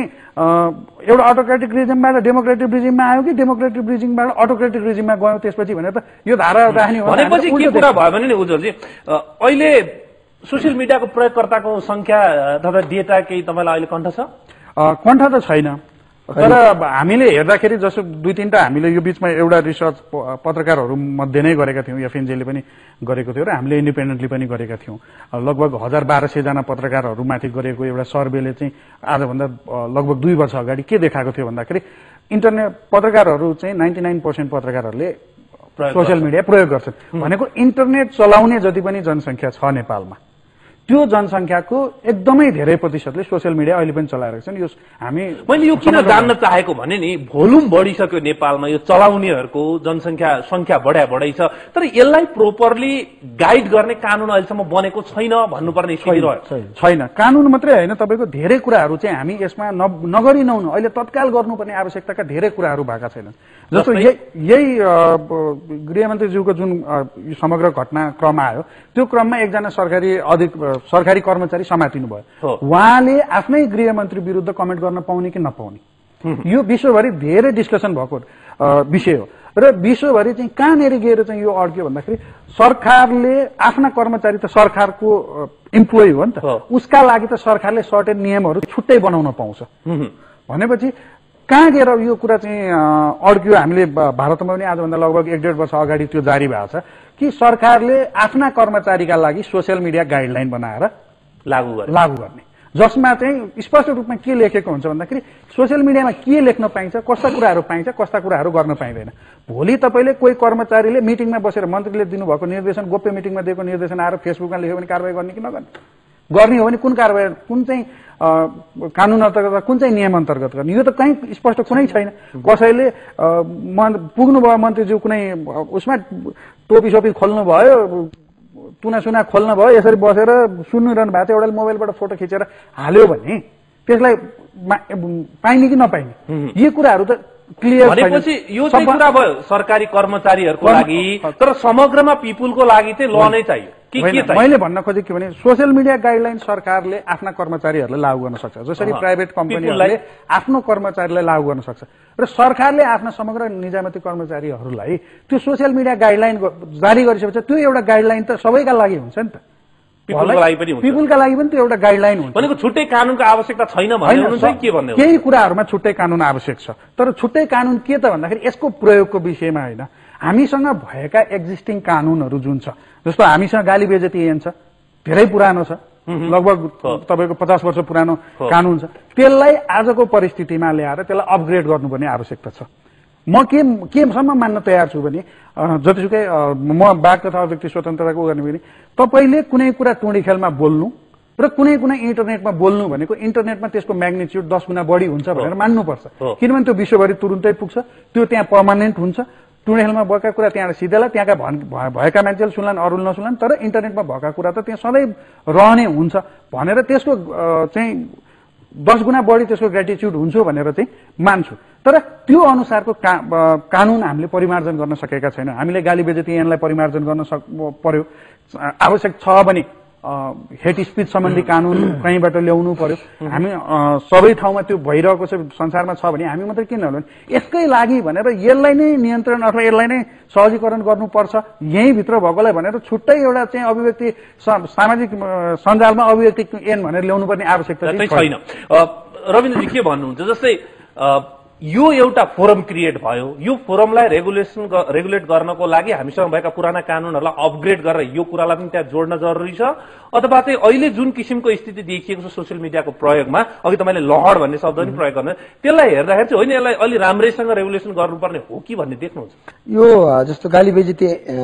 एउटा अटोक्रेटिक रिजिमबाट डेमोक्रेटिक रिजिममा आयो कि डेमोक्रेटिक रिजिमबाट अटोक्रेटिक रिजिममा गयो त्यसपछि भनेर त यो धारा राख्ने हो। भनेपछि के कुरा भयो भने नि उज्जवलजी, अहिले सोसियल मिडियाको प्रयोगकर्ताको संख्या अथवा डेटा केही तपाईँलाई अहिले कण्ठ छ? कण्ठ त छैन, तर हामीले हेर्दाखेरि जसो दुई तीनटा हामीले यो बीचमा एउटा रिसर्च पत्रकारहरू मध्ये नै गरेका थियौँ, एफएनजेले पनि गरेको थियो र हामीले इन्डिपेन्डेन्टली पनि गरेका थियौँ। लगभग हजार बाह्र सय जना पत्रकारहरूमाथि गरेको एउटा सर्वेले चाहिँ आजभन्दा लगभग दुई वर्ष अगाडि के देखाएको थियो भन्दाखेरि इन्टरनेट पत्रकारहरू चाहिँ नाइन्टी नाइन पर्सेन्ट पत्रकारहरूले सोसियल मिडिया प्रयोग गर्छन्। भनेको इन्टरनेट चलाउने जति पनि जनसङ्ख्या छ नेपालमा त्यो जनसङ्ख्याको एकदमै धेरै प्रतिशतले सोसियल मिडिया अहिले पनि चलाइरहेको छन्। यो हामी मैले यो किन जान्न चाहेको भने नि भोल्युम बढिसक्यो नेपालमा, यो चलाउनेहरूको जनसङ्ख्या संख्या बढ्या बढै छ, तर यसलाई प्रोपरली गाइड गर्ने कानुन अहिलेसम्म बनेको छैन भन्नुपर्ने स्थिति रह्यो। छैन, कानुन मात्रै होइन तपाईँको धेरै कुराहरू चाहिँ हामी यसमा नगरी नहुनु अहिले तत्काल गर्नुपर्ने आवश्यकताका धेरै कुराहरू भएका छैनन्। जस्तो यही गृहमन्त्रीज्यूको जुन समग्र घटनाक्रम आयो त्यो क्रममा एकजना सरकारी अधिक सरकारी कर्मचारी समातिनु भयो। उहाँले आफ्नै गृहमन्त्री विरुद्ध कमेन्ट गर्न पाउने कि नपाउने यो विश्वभरि धेरै डिस्कसन भएको विषय हो र विश्वभरि चाहिँ कहाँनिर गएर चाहिँ यो अड्क्यो भन्दाखेरि सरकारले आफ्ना कर्मचारी त सरकारको इम्प्लोइ हो नि त, उसका लागि त सरकारले सर्टेन नियमहरू छुट्टै बनाउन पाउँछ। भनेपछि कहाँ गएर यो कुरा चाहिँ अड्क्यो, हामीले भारतमा पनि आजभन्दा लगभग एक डेढ वर्ष अगाडि त्यो जारी भएको छ कि सरकारले आफ्ना कर्मचारीका लागि सोसियल मिडिया गाइडलाइन बनाएर लागू गर्ने लागू गर्ने जसमा चाहिँ स्पष्ट रूपमा के लेखेको हुन्छ भन्दाखेरि सोसियल मिडियामा के लेख्न पाइन्छ, कस्ता कुराहरू पाइन्छ, कस्ता कुराहरू गर्न पाइँदैन। भोलि तपाईँले कोही कर्मचारीले मिटिङमा बसेर मन्त्रीले दिनुभएको निर्देशन, गोप्य मिटिङमा दिएको निर्देशन आएर फेसबुकमा लेख्यो भने कारवाही गर्ने कि नगर्ने, गर्ने हो भने कुन कारवाही, कुन चाहिँ कानुन अन्तर्गत, कुन चाहिँ नियम अन्तर्गत गर्ने, यो त कहीँ स्पष्ट कुनै छैन। कसैले पुग्नुभयो मन्त्रीज्यू कुनै उसमा टोपी सोपी खोल्नु भयो, तुना सुना खोल्नु भयो, यसरी बसेर सुनिरहनु भएको थियो, एउटाले मोबाइलबाट फोटो खिचेर हाल्यो भने त्यसलाई पाइने कि नपाइने, यी कुराहरू त क्लियर। भनेपछि यो चाहिँ कुरा भयो सरकारी कर्मचारीहरूको लागि, तर समग्रमा पिपुलको लागि चाहिँ ल नै चाहियो। मैले भन्न खोजेँ के भने सोसियल मिडिया गाइडलाइन सरकारले आफ्ना कर्मचारीहरूलाई लागू गर्न सक्छ, जसरी प्राइभेट कम्पनीहरूले आफ्नो कर्मचारीलाई लागू गर्न सक्छ र सरकारले आफ्ना समग्र निजामती कर्मचारीहरूलाई त्यो सोसियल मिडिया गाइडलाइन जारी गरिसकेपछि त्यो एउटा गाइडलाइन त सबैका लागि हुन्छ नि त, पिपुलका लागि पनि हुन्छ, पिपुलका लागि पनि त्यो एउटा गाइडलाइन हुन्छ। भनेको छुट्टै कानुनको आवश्यकता छैन भन्नुहुन्छ के भन्ने? केही कुराहरूमा छुट्टै कानुन आवश्यक छ, तर छुट्टै कानुन के त भन्दाखेरि यसको प्रयोगको विषयमा होइन, हामीसँग भएका एक्जिस्टिङ कानुनहरू जुन छ, जस्तो हामीसँग गाली बेइज्जती ऐन छ, धेरै पुरानो छ, लगभग तपाईँको पचास वर्ष पुरानो कानुन छ, त्यसलाई आजको परिस्थितिमा ल्याएर त्यसलाई अपग्रेड गर्नुपर्ने आवश्यकता छ। म के केसम्म मान्न तयार छु भने जतिसुकै म वाक तथा व्यक्ति स्वतन्त्रताको गर्ने भने तपाईँले कुनै कुरा टुँडी खेलमा बोल्नु र कुनै कुनै इन्टरनेटमा बोल्नु भनेको इन्टरनेटमा त्यसको म्याग्निच्युड दस गुणा बढी हुन्छ भनेर मान्नुपर्छ, किनभने त्यो विश्वभरि तुरुन्तै पुग्छ, त्यो त्यहाँ पर्मानेन्ट हुन्छ। टुँडेलमा भएका कुरा त्यहाँ सिधैलाई त्यहाँका भएका मान्छेले सुन्लान् अरूले नसुन्लान्, तर इन्टरनेटमा भएका कुरा त त्यहाँ सधैँ रहने हुन्छ भनेर त्यसको चाहिँ दस गुणा बढी त्यसको ग्रेटिच्युड हुन्छ भनेर चाहिँ मान्छु। तर त्यो अनुसारको का, कानुन हामीले परिमार्जन गर्न सकेका छैनौँ। हामीले गाली बेइज्जती ऐनलाई परिमार्जन गर्न सक पर्यो, आवश्यक छ भने हेट स्पिच सम्बन्धी कानुन कहीँबाट ल्याउनु पर्यो। हामी सबै ठाउँमा त्यो भइरहेको छ संसारमा छ भने हामी मात्रै किन होला, यसकै लागि भनेर यसलाई नै नियन्त्रण अथवा यसलाई नै सहजीकरण गर्नुपर्छ यहीँभित्र भएकोलाई भनेर छुट्टै एउटा चाहिँ अभिव्यक्ति सामाजिक सञ्जालमा अभिव्यक्ति ऐन भनेर ल्याउनुपर्ने आवश्यकता छैन। रविन्द्रजी के भन्नुहुन्छ, जस्तै यो एउटा फोरम क्रिएट भयो, यो फोरमलाई रेगुलेसन रेगुलेट गर्नको लागि हामीसँग भएका पुराना कानुनहरूलाई अपग्रेड गरेर यो कुरालाई पनि त्यहाँ जोड्न जरुरी छ, अथवा चाहिँ अहिले जुन किसिमको स्थिति देखिएको छ सोसियल मिडियाको प्रयोगमा, अघि तपाईँले लहर भन्ने शब्द पनि प्रयोग गर्नु, त्यसलाई हेर्दाखेरि चाहिँ होइन यसलाई अलि राम्रैसँग रेगुलेसन गर्नुपर्ने हो कि भन्ने देख्नुहुन्छ? यो जस्तो गाली बेइज्जती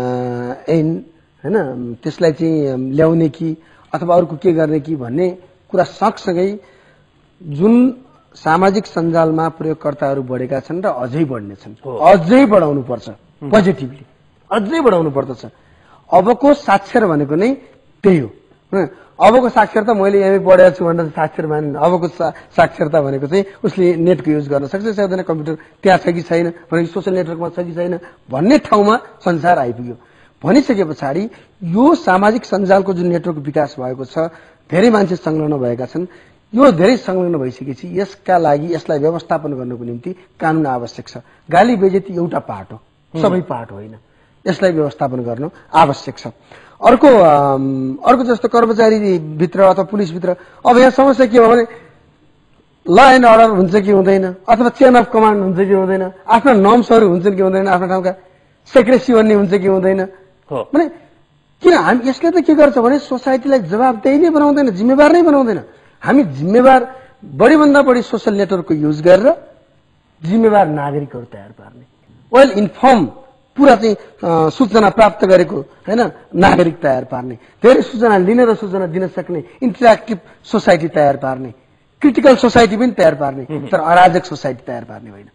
ऐन होइन त्यसलाई चाहिँ ल्याउने कि अथवा अर्को के गर्ने कि भन्ने कुरा सँगसँगै जुन सामाजिक सञ्जालमा प्रयोगकर्ताहरू बढेका छन् र अझै बढ्नेछन्, अझै बढाउनु पर्छ, पोजिटिभली अझै बढाउनु पर्दछ। अबको साक्षर भनेको नै त्यही हो। अबको साक्षरता मैले एमए पढेको छु भनेर साक्षर मानिन। अबको साक्षरता भनेको चाहिँ उसले नेटको युज गर्न सक्छ, सक्दैन, कम्प्युटर त्यहाँ छ कि छैन, भनेको सोसियल नेटवर्कमा छ कि छैन भन्ने ठाउँमा संसार आइपुग्यो। भनिसके पछाडि यो सामाजिक सञ्जालको जुन नेटवर्क विकास भएको छ, धेरै मान्छे संलग्न भएका छन्। यो धेरै संलग्न भइसकेपछि यसका लागि यसलाई व्यवस्थापन गर्नको निम्ति कानून आवश्यक छ। गाली बेइज्जती एउटा पार्ट हो, सबै पार्ट होइन। यसलाई व्यवस्थापन गर्न आवश्यक छ। अर्को अर्को जस्तो कर्मचारी भित्र अथवा पुलिस भित्र अब यहाँ समस्या के हो भने ल एन्ड अर्डर हुन्छ कि हुँदैन, अथवा चेन अफ कमान्ड हुन्छ कि हुँदैन, आफ्ना नर्म्सहरू हुन्छन् कि हुँदैन, आफ्ना ठाउँका सेक्रेसी भन्ने हुन्छ कि हुँदैन। भने किन हामी यसले त के गर्छ भने सोसाइटीलाई जवाबदेही नै बनाउँदैन, जिम्मेवार नै बनाउँदैन। हामी जिम्मेवार बढीभन्दा बढी सोसियल नेटवर्कको युज गरेर जिम्मेवार नागरिकहरू तयार पार्ने, वेल इन्फर्म पूरा चाहिँ सूचना प्राप्त गरेको हैन नागरिक तयार पार्ने, धेरै सूचना लिन र सूचना दिन सक्ने इन्टरेक्टिभ सोसाइटी तयार पार्ने, क्रिटिकल सोसाइटी पनि तयार पार्ने, तर अराजक सोसाइटी तयार पार्ने होइन।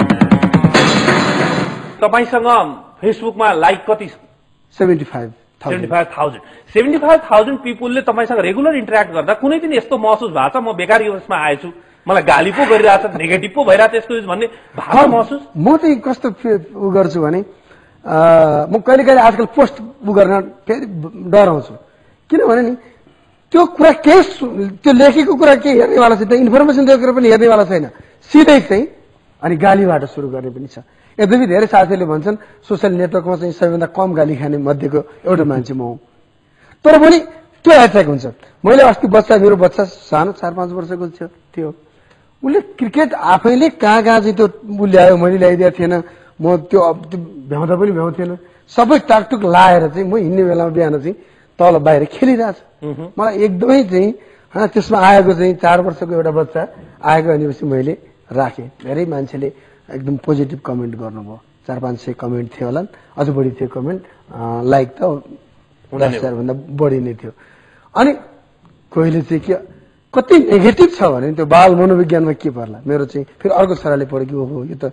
तपाईसँग फेसबुकमा लाइक कति छ? Seventy five seventy five thousand seventy five thousand पिपुलले तपाईँसँग रेगुलर इन्टरेक्ट गर्दा कुनै दिन यस्तो महसुस भएको छ म बेकार युजमा आएछु, मलाई गाली पो गरिरहेछ, नेगेटिभ पो भइरहेछ यसको युज भन्ने भएको महसुस? म चाहिँ कस्तो उ गर्छु भने म कहिले कहिले आजकल पोस्ट उ गर्न फेरि डराउँछु। किनभने नि त्यो कुरा के त्यो लेखेको कुरा के हेर्नेवाला छैन, इन्फर्मेसन दिएको कुरा पनि हेर्नेवाला छैन, सिधै चाहिँ अनि गालीबाट सुरु गर्ने पनि छ। यद्यपि धेरै साथीहरूले भन्छन् सोसियल नेटवर्कमा चाहिँ सबैभन्दा कम गाली खाने मध्येको एउटा मान्छे म हुँ, तर पनि त्यो एट्याक हुन्छ। मैले अस्ति बच्चा मेरो बच्चा सानो चार पाँच वर्षको थियो, उसले क्रिकेट आफैले कहाँ कहाँ चाहिँ त्यो उ ल्यायो, मैले ल्याइदिएको थिएन, म त्यो भ्याउँदा पनि भ्याउँथेन, सबै टाकटुक लाएर चाहिँ म हिँड्ने बेलामा बिहान चाहिँ तल बाहिर खेलिरहेछ। मलाई एकदमै चाहिँ त्यसमा आएको चाहिँ चार वर्षको एउटा बच्चा आएको भनेपछि मैले राखेँ। धेरै मान्छेले एकदम पोजिटिभ कमेन्ट गर्नुभयो, चार पाँच सय कमेन्ट थियो होला, अझ बढी थियो कमेन्ट, लाइक त दस हजार भन्दा बढी नै थियो। अनि कोहीले चाहिँ के कति नेगेटिभ छ भने त्यो बाल मनोविज्ञानमा के पर्ला, मेरो चाहिँ फेरि अर्को छोराले पढ्यो कि ओहो यो त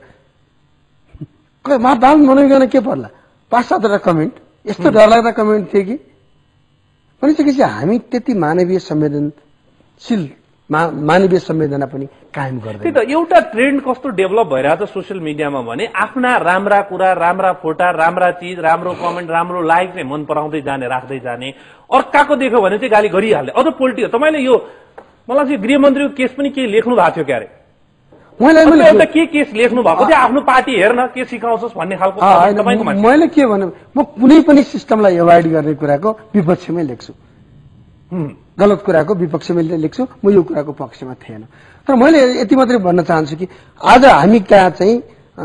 बाल मनोविज्ञानमा के पर्ला, पाँच सातवटा कमेन्ट यस्तो डरलाग्दा कमेन्ट थियो कि भनिसकेपछि हामी त्यति मानवीय संवेदनशील मानवीय संवेदना पनि कायम गर्दैन। त्यही त एउटा ट्रेन्ड कस्तो डेभलप भइरहेछ सोसियल मिडियामा भने आफ्ना राम्रा कुरा, राम्रा फोटा, राम्रा चिज, राम्रो कमेन्ट, राम्रो लाइक चाहिँ मन पराउँदै जाने, राख्दै जाने, अर्काको देख्यो भने चाहिँ गाली गरिहाल्ने। अझ पोलिटिकल तपाईँले यो मलाई चाहिँ गृहमन्त्रीको केस पनि केही लेख्नु भएको थियो क्यारे, एउटा के केस लेख्नु भएको थियो, आफ्नो पार्टी हेर्न के सिकाउँछस् भन्ने खालको तपाईँको मान्छे। मैले के भने म कुनै पनि सिस्टमलाई एभोइड गर्ने कुराको विपक्षमै लेख्छु, गलत कुराको विपक्षमै लेख्छु, म यो कुराको पक्षमा थिएन। तर मैले यति मात्रै भन्न चाहन्छु कि आज हामी कहाँ चाहिँ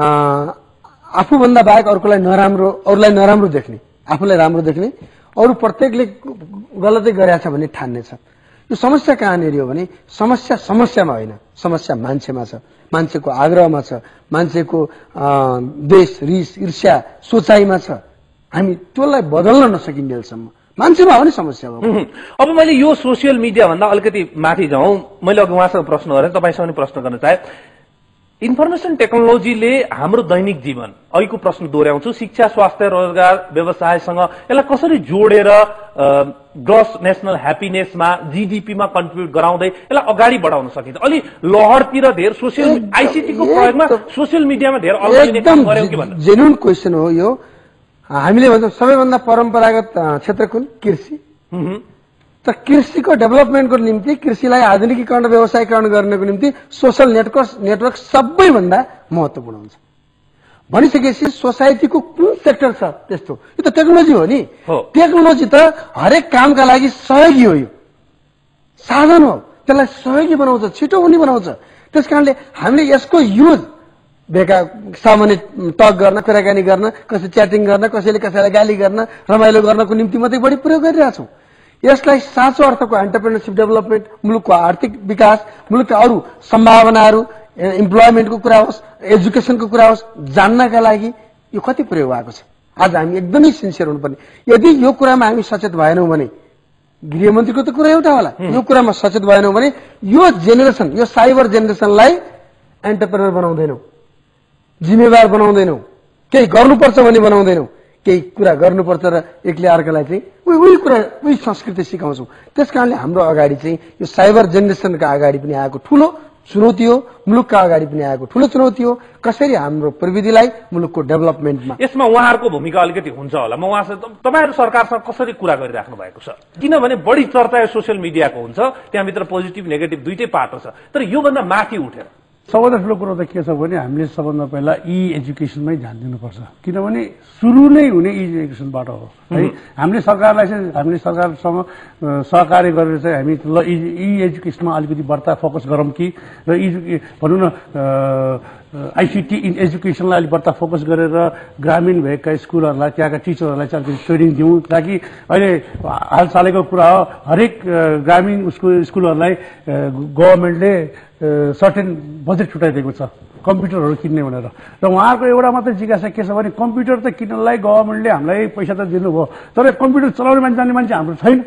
आफूभन्दा बाहेक अर्कोलाई नराम्रो, अरूलाई नराम्रो देख्ने, आफूलाई राम्रो देख्ने, अरू प्रत्येकले गलतै गरेछ भन्ने ठान्ने छ। यो समस्या कहाँनिर हो भने समस्या समस्यामा होइन, समस्या मान्छेमा छ, मान्छेको आग्रहमा छ, मान्छेको द्वेष, रिस, ईर्ष्या सोचाइमा छ। हामी त्यसलाई बदल्न नसकिन्जेलसम्म मान्छेमा हो नि समस्या हो। अब मैले यो सोसियल मिडिया भन्दा अलिकति माथि जाउँ, मैले अघि उहाँसँग प्रश्न गरेँ, तपाईँसँग पनि प्रश्न गर्न चाहे। इन्फर्मेसन टेक्नोलोजीले हाम्रो दैनिक जीवन, अघिको प्रश्न दोहोऱ्याउँछु, शिक्षा, स्वास्थ्य, रोजगार, व्यवसायसँग यसलाई कसरी जोडेर ग्रस नेसनल ह्याप्पिनेसमा, जीडीपीमा कन्ट्रिब्युट गराउँदै यसलाई अगाडि बढाउन सकिन्छ? अलि लहरतिर धेर सोसियल आइसिटीको प्रयोगमा सोसियल मिडियामा धेरै अगाडि काम गर्यो कि भन्दा जेन्युन क्वेसन हो यो। हामीले भन्छौँ सबैभन्दा परम्परागत क्षेत्र कुन? कृषि। त कृषिको डेभलपमेन्टको निम्ति, कृषिलाई आधुनिकीकरण र व्यवसायीकरण गर्नको निम्ति सोसियल नेटवर्क नेटवर्क सबैभन्दा महत्त्वपूर्ण हुन्छ। भनिसकेपछि सोसाइटीको कुन सेक्टर छ त्यस्तो, यो त टेक्नोलोजी हो नि। टेक्नोलोजी त हरेक कामका लागि सहयोगी हो, यो साधन हो, त्यसलाई सहयोगी बनाउँछ, छिटो हुने बनाउँछ। त्यसकारणले हामीले यसको युज बेका सामान्य टक गर्न, कुराकानी गर्न, कसै च्याटिङ गर्न, कसैले कसैलाई गाली गर्न, रमाइलो गर्नको निम्ति मात्रै बढी प्रयोग गरिरहेछौँ। यसलाई साँचो अर्थको एन्टरप्रेन्योरशिप डेभलपमेन्ट, मुलुकको आर्थिक विकास, मुलुकका अरू सम्भावनाहरू, इम्प्लोइमेन्टको कुरा होस्, एजुकेसनको कुरा होस्, जान्नका लागि यो कति प्रयोग भएको छ। आज हामी एकदमै सिन्सियर हुनुपर्ने। यदि यो कुरामा हामी सचेत भएनौँ भने गृहमन्त्रीको त कुरा एउटा होला, यो कुरामा सचेत भएनौ भने यो जेनेरेसन, यो साइबर जेनेरेसनलाई एन्टरप्रेनर बनाउँदैनौ, जिम्मेवार बनाउँदैनौ, केही गर्नुपर्छ भन्ने बनाउँदैनौ, केही कुरा गर्नुपर्छ र एकले अर्कालाई चाहिँ उही उही कुरा उही संस्कृति सिकाउँछौ। त्यसकारणले हाम्रो अगाडि चाहिँ यो साइबर जेनेरेसनका अगाडि पनि आएको ठूलो चुनौती हो, मुलुकका अगाडि पनि आएको ठूलो चुनौती हो। कसरी हाम्रो प्रविधिलाई मुलुकको डेभलपमेन्टमा, यसमा उहाँहरूको भूमिका अलिकति हुन्छ होला। म उहाँसँग तपाईहरु सरकारसँग कसरी कुरा गरिराख्नु भएको छ? किनभने बढी चर्चा यो सोशल मिडियाको हुन्छ, त्यहाँभित्र पोजिटिभ नेगेटिभ दुईटै पाटो छ, तर योभन्दा माथि उठेर सबभन्दा ठुलो कुरो त के छ भने हामीले सबभन्दा पहिला इ एजुकेसनमै ध्यान दिनुपर्छ, किनभने सुरु नै हुने इ एजुकेसनबाट हो है। हामीले सरकारलाई चाहिँ हामीले सरकारसँग सहकार्य गरेर चाहिँ हामी ल इ एजुकेसनमा अलिकति बढ्ता फोकस गरौँ कि, र इ भनौँ न आइसिटी इन एजुकेसनलाई अलिक बढ्ता फोकस गरेर ग्रामीण भएका स्कुलहरूलाई त्यहाँका टिचरहरूलाई चाहिँ अलिकति ट्रेनिङ दिउँ, ताकि अहिले हालसालैको कुरा हो हरेक ग्रामीण उसको स्कुलहरूलाई गभर्मेन्टले सर्टेन बजेट छुट्याइदिएको छ कम्प्युटरहरू किन्ने भनेर। र उहाँहरूको एउटा मात्रै जिज्ञासा के छ भने कम्प्युटर त किन्नलाई गभर्मेन्टले हामीलाई पैसा त दिनुभयो, तर कम्प्युटर चलाउने मान्छे जान्ने मान्छे हाम्रो छैन।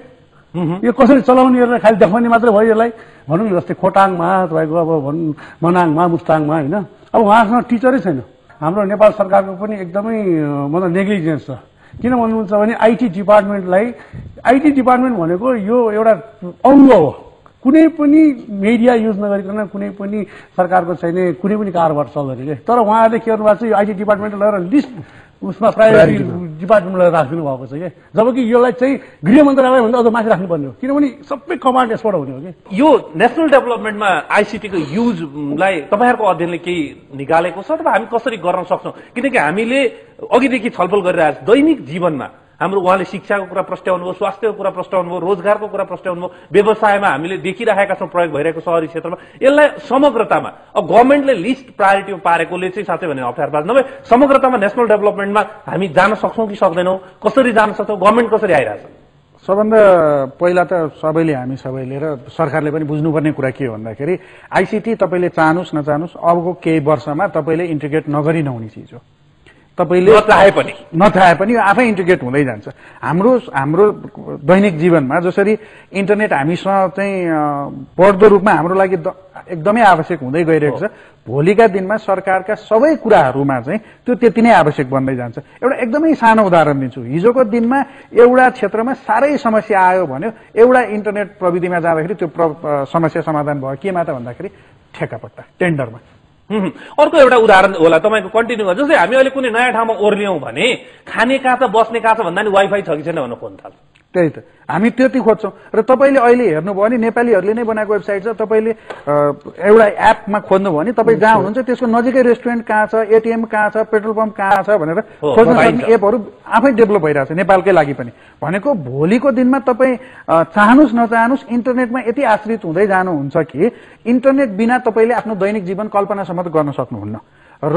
यो कसरी चलाउने खालि देखाउने मात्रै भयो यसलाई। भनौँ जस्तै खोटाङमा तपाईँको अब भनौँ मनाङमा मुस्ताङमा होइन, अब उहाँसँग टिचरै छैन। हाम्रो नेपाल सरकारको पनि एकदमै मतलब नेग्लिजेन्स छ। किन भन्नुहुन्छ भने आइटी डिपार्टमेन्टलाई, आइटी डिपार्टमेन्ट भनेको यो एउटा अङ्ग हो, कुनै पनि मिडिया युज नगरिकन कुनै पनि सरकारको चाहिने कुनै पनि कारोबार चल्दैन के। तर उहाँहरूले के गर्नुभएको छ, यो आइटी डिपार्टमेन्ट लिएर लिस्ट उसमा प्रायोरिटी डिपार्टमेन्ट लिएर राखिदिनु भएको छ कि, जबकि यसलाई चाहिँ गृह मन्त्रालय भन्दा अझ माथि राख्नुपर्ने हो, किनभने सबै कमान्ड यसबाट हुने हो कि। यो नेसनल डेभलपमेन्टमा आइसिटीको युजलाई तपाईँहरूको अध्ययनले केही निकालेको छ अथवा हामी कसरी गर्न सक्छौँ? किनकि हामीले अघिदेखि छलफल गरिरहेको छ दैनिक जीवनमा हाम्रो उहाँले शिक्षाको कुरा प्रस्ट्याउनु भयो, स्वास्थ्यको कुरा प्रस्ट्याउनु भयो, रोजगारको कुरा प्रस्ट्याउनु भयो, व्यवसायमा हामीले देखिरहेका छौँ प्रयोग भइरहेको शहरी क्षेत्रमा। यसलाई समग्रतामा अब गभर्मेन्टले लिस्ट प्रायोरिटीमा पारेकोले चाहिँ साँच्चै भने अप्ठ्यारो पार्छ। नभए समग्रतामा नेसनल डेभलपमेन्टमा हामी जान सक्छौँ कि सक्दैनौँ, कसरी जान सक्छौँ, गभर्मेन्ट कसरी आइरहेछ? सबभन्दा पहिला त सबैले हामी सबैले र सरकारले पनि बुझ्नुपर्ने कुरा के हो भन्दाखेरि आइसिटी तपाईँले चाहनुहोस् नचाहनुहोस् अबको केही वर्षमा तपाईँले इन्टिग्रेट नगरी नहुने चिज हो। तपाईँले नचाहे पनि नचाहे पनि यो आफै इन्टिग्रेट हुँदै जान्छ। हाम्रो हाम्रो दैनिक जीवनमा जसरी इन्टरनेट हामीसँग चाहिँ बढ्दो रूपमा हाम्रो लागि एकदमै आवश्यक हुँदै गइरहेको छ, भोलिका दिनमा सरकारका सबै कुराहरूमा चाहिँ त्यो त्यति नै आवश्यक बन्दै जान्छ। एउटा एकदमै सानो उदाहरण दिन्छु। हिजोको दिनमा एउटा क्षेत्रमा साह्रै समस्या आयो भन्यो, एउटा इन्टरनेट प्रविधिमा जाँदाखेरि त्यो समस्या समाधान भयो। केमा त भन्दाखेरि ठेक्कापट्टा टेन्डरमा। अर्को एउटा उदाहरण होला तपाईँको कन्टिन्यू गर्छ। जस्तै हामी अहिले कुनै नयाँ ठाउँमा ओर्लियौँ भने खाने कहाँ त बस्ने कहाँ छ भन्दा नि वाइफाई छ कि छैन भन्नु खोज्न थाल्छ। त्यही त हामी त्यति खोज्छौँ। र तपाईँले अहिले हेर्नुभयो भने नेपालीहरूले नै बनाएको वेबसाइट छ, तपाईँले एउटा एपमा खोज्नुभयो भने तपाईँ जहाँ हुनुहुन्छ त्यसको नजिकै रेस्टुरेन्ट कहाँ छ, एटिएम कहाँ छ, पेट्रोल पम्प कहाँ छ भनेर खोज्न सक्ने एपहरू आफै डेभलप भइरहेछ नेपालकै लागि पनि। भनेको भोलिको दिनमा तपाईँ चाहनुहोस् नचाहनुहोस् इन्टरनेटमा यति आश्रित हुँदै जानुहुन्छ कि इन्टरनेट बिना तपाईँले आफ्नो दैनिक जीवन कल्पनासम्म गर्न सक्नुहुन्न। र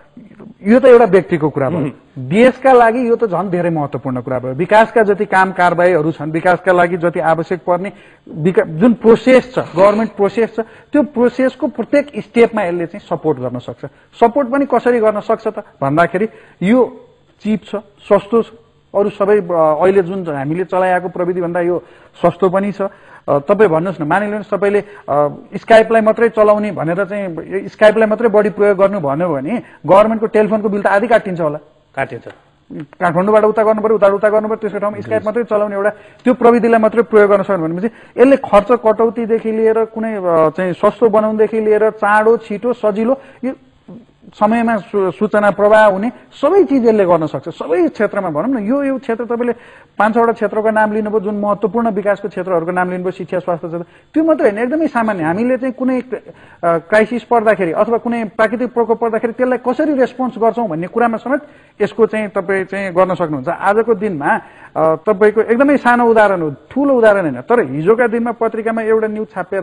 यो त एउटा व्यक्तिको कुरा भयो, देशका लागि यो त झन् धेरै महत्वपूर्ण कुरा भयो। विकासका जति काम कारबाहीहरू छन्, विकासका लागि जति आवश्यक पर्ने जुन प्रोसेस छ, गभर्मेन्ट प्रोसेस छ, त्यो प्रोसेसको प्रत्येक स्टेपमा यसले चाहिँ सपोर्ट गर्न सक्छ। सपोर्ट पनि कसरी गर्न सक्छ त भन्दाखेरि यो चिप छ, सस्तो छ, अरू सबै अहिले जुन हामीले चलाएको प्रविधि भन्दा यो सस्तो पनि छ। तपाईँ भन्नुहोस् न, मानिलिनुहोस् तपाईँले स्काइपलाई मात्रै चलाउने भनेर चाहिँ स्काइपलाई मात्रै बढी प्रयोग गर्नु भन्यो भने गभर्मेन्टको टेलिफोनको बिल त आधी काटिन्छ होला। काटिन्छ। काठमाडौँबाट उता गर्नु पर्यो, उता उता गर्नु पर्यो, त्यसको ठाउँमा स्काइप मात्रै चलाउने एउटा त्यो प्रविधिलाई मात्रै प्रयोग गर्न सक्यो भनेपछि यसले खर्च कटौतीदेखि लिएर कुनै चाहिँ सस्तो बनाउनुदेखि लिएर चाँडो छिटो सजिलो यो समयमा सूचना प्रवाह हुने सबै चिज यसले गर्न सक्छ। सबै क्षेत्रमा भनौँ न, यो यो क्षेत्र तपाईँले पाँच छवटा क्षेत्रको नाम लिनुभयो, जुन महत्त्वपूर्ण विकासको क्षेत्रहरूको नाम लिनुभयो, शिक्षा स्वास्थ्य क्षेत्र, त्यो मात्रै होइन एकदमै सामान्य। हामीले चाहिँ कुनै क्राइसिस पर्दाखेरि अथवा कुनै प्राकृतिक प्रकोप पर्दाखेरि त्यसलाई कसरी रेस्पोन्स गर्छौँ भन्ने कुरामा समेत यसको चाहिँ तपाईँ चाहिँ गर्न सक्नुहुन्छ। आजको दिनमा तपाईँको एकदमै सानो उदाहरण हो, ठुलो उदाहरण होइन, तर हिजोका दिनमा पत्रिकामा एउटा न्युज छापेर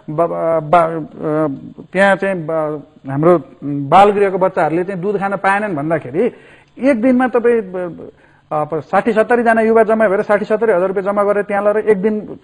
त्यहाँ चाहिँ हाम्रो बालगृहको बच्चाहरूले चाहिँ दुध खान पाएनन् भन्दाखेरि एक दिनमा तपाईँ साठी सत्तरी जना युवा जम्मा भएर साठी सत्तरी हजार रुपियाँ जम्मा गरेर त्यहाँ लगेर एक दिन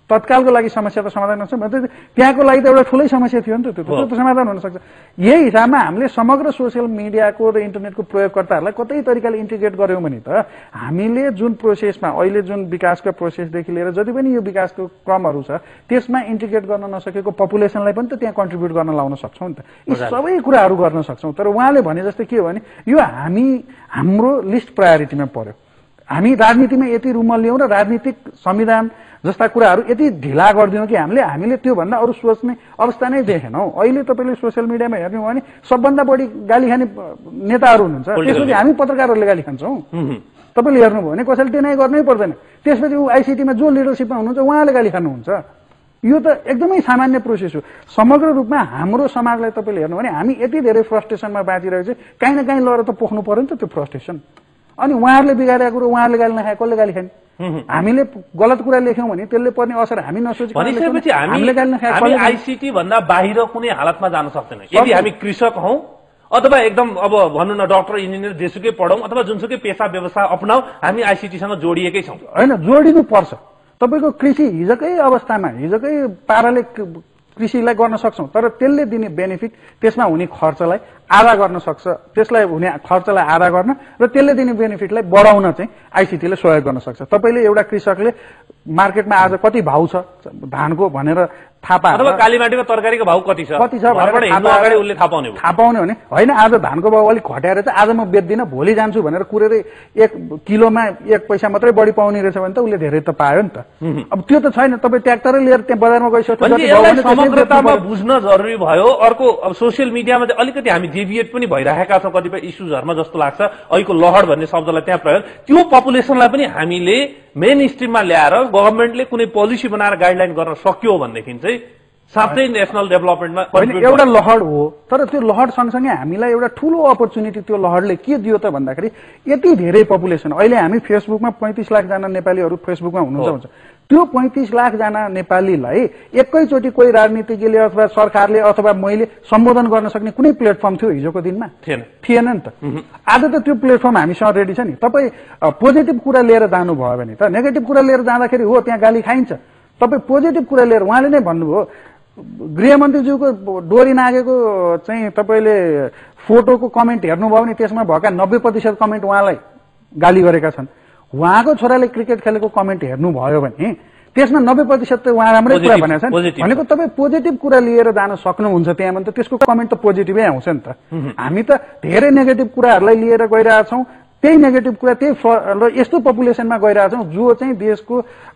तत्कालको लागि समस्या त समाधान हुन्छ त्यहाँको लागि त एउटा ठुलै समस्या थियो नि त त्यो त समाधान हुन सक्छ। यही हिसाबमा हामीले समग्र सोसियल मिडियाको र इन्टरनेटको प्रयोगकर्ताहरूलाई कतै तरिकाले इन्टिग्रेट गर्यौं भने त हामीले जुन प्रोसेसमा अहिले जुन विकासको प्रोसेसदेखि लिएर जति पनि यो विकासको क्रमहरू छ त्यसमा इन्टिग्रेट गर्न नसकेको पपुलेसनलाई पनि त त्यहाँ कन्ट्रिब्युट गर्न लाउन सक्छौं नि त। यी सबै कुराहरू गर्न सक्छौं। तर उहाँले भने जस्तै के हो भने यो हामी हाम्रो लिस्ट प्रायोरिटीमा पर्यो। हामी राजनीतिमा यति रुमल्यौं र राजनीतिक संविधान जस्ता कुराहरू यति ढिला गरिदियौं कि हामीले हामीले त्यो भन्दा अरू सोच्ने अवस्था नै देखेनौं। अहिले तपाईले सोसियल मिडियामा हेर्नु भने सबभन्दा बढी गाली खाने नेताहरू हुनुहुन्छ, त्यसपछि हामी पत्रकारहरूले गाली खान्छौं। तपाईले हेर्नुभयो भने कसैले डिनाइ गर्नै पर्दैन। त्यसपछि ऊ आईसीटीमा जो लिडरशिपमा हुनुहुन्छ उहाँले गाली खानुहुन्छ। यो त एकदमै सामान्य प्रोसेस हो। समग्र रूपमा हाम्रो समाजलाई तपाईले हेर्नु भने हामी यति धेरै फ्रस्ट्रेसनमा बाँचिरहेको छ, काहीँ न काहीँ लगेर त पोख्नु पर्यो नि त त्यो फ्रस्ट्रेसन। अनि उहाँहरूले बिगारेको कुरो उहाँहरूले गाली नखाए कसले गाली खाने? हामीले गलत कुरा लेख्यौं भने त्यसले पर्ने असर हामी नसोचेको भनिसकेपछि हामीले हामी आईसीटी भन्दा बाहिर कुनै हालतमा जान सक्दैनौँ। यदि हामी कृषक हौं अथवा एकदम अब भन्नु न डक्टर इन्जिनियर जेसुकै पढौं अथवा जुनसुकै पेसा व्यवसाय अपनाऊ हामी आईसीटीसँग जोडिएकै छौं। हैन, जोडिनु पर्छ। तपाईको कृषि हिजोकै अवस्थामा हिजोकै पाराले कृषिलाई गर्न सक्छौं, तर त्यसले दिने बेनिफिट त्यसमा हुने खर्चलाई आधा गर्न सक्छ। त्यसलाई हुने खर्चलाई आधा गर्न र त्यसले दिने बेनिफिटलाई बढाउन चाहिँ आईसीटीले सहयोग गर्न सक्छ। तपाईले एउटा कृषकले मार्केटमा आज कति भाउ छ धानको भनेर थाहा पाए अथवा कालीमाटीको तरकारीको भाउ कति छ कति छ भनेर अगाडि उसले थाहा पाउने थाहा पाउने भने होइन आज धानको भाउ अलिक घटाएर चाहिँ आज म बेच्दिनँ भोलि जान्छु भनेर कुरेर एक किलोमा एक पैसा मात्रै बढी पाउने रहेछ भने त उसले धेरै त पायो नि त। अब त्यो त छैन। तपाईँ ट्र्याक्टरै लिएर त्यहाँ बजारमा गइसक्यो समग्रतामा बुझ्न जरुरी भयो। अर्को अब सोसियल मिडियामा चाहिँ अलिकति हामी डेभिएट पनि भइरहेका छौँ कतिपय इस्युजहरूमा जस्तो लाग्छ। अहिलेको लहर भन्ने शब्दलाई त्यहाँ प्रयोग त्यो पपुलेसनलाई पनि हामीले मेन स्ट्रिममा ल्याएर गभर्मेन्टले कुनै पोलिसी बनाएर गाइडलाइन गर्न सक्यो भनेदेखि चाहिँ साथै नेशनल डेभलपमेन्टमा एउटा लहर हो। तर त्यो लहर सँगसँगै हामीलाई एउटा ठूलो अपर्च्युनिटी त्यो लहरले के दियो त भन्दाखेरि यति धेरै पपुलेसन अहिले हामी फेसबुकमा पैंतीस लाख जना नेपालीहरू फेसबुकमा हुनुहुन्छ हुन्छ। त्यो पैंतीस लाख जना नेपालीलाई एकैचोटि कोही राजनीतिज्ञले अथवा सरकारले अथवा मैले सम्बोधन गर्न सक्ने कुनै प्लेटफर्म थियो हिजोको दिनमा? थिएन थिएन नि त। आज त त्यो प्लेटफर्म हामीसँग रेडी छ नि। तपाईँ पोजिटिभ कुरा लिएर जानुभयो भने त नेगेटिभ कुरा लिएर जाँदाखेरि हो त्यहाँ गाली खाइन्छ। तपाईँ पोजिटिभ कुरा लिएर उहाँले नै भन्नुभयो गृहमन्त्रीज्यूको डोरी नागेको चाहिँ तपाईँले फोटोको कमेन्ट हेर्नुभयो भने त्यसमा भएका नब्बे प्रतिशत कमेन्ट उहाँलाई गाली गरेका छन्। उहाँको छोराले क्रिकेट खेलेको कमेन्ट हेर्नुभयो भने त्यसमा नब्बे प्रतिशत त उहाँ राम्रै कुरा भनेको छ भनेको। तपाईँ पोजिटिभ कुरा लिएर जान सक्नुहुन्छ त्यहाँ भने त त्यसको कमेन्ट त पोजिटिभै आउँछ नि त। हामी त धेरै नेगेटिभ कुराहरूलाई लिएर गइरहेछौँ। त्यही नेगेटिभ कुरा त्यही र यस्तो पपुलेसनमा गइरहेछौँ जो चाहिँ देशको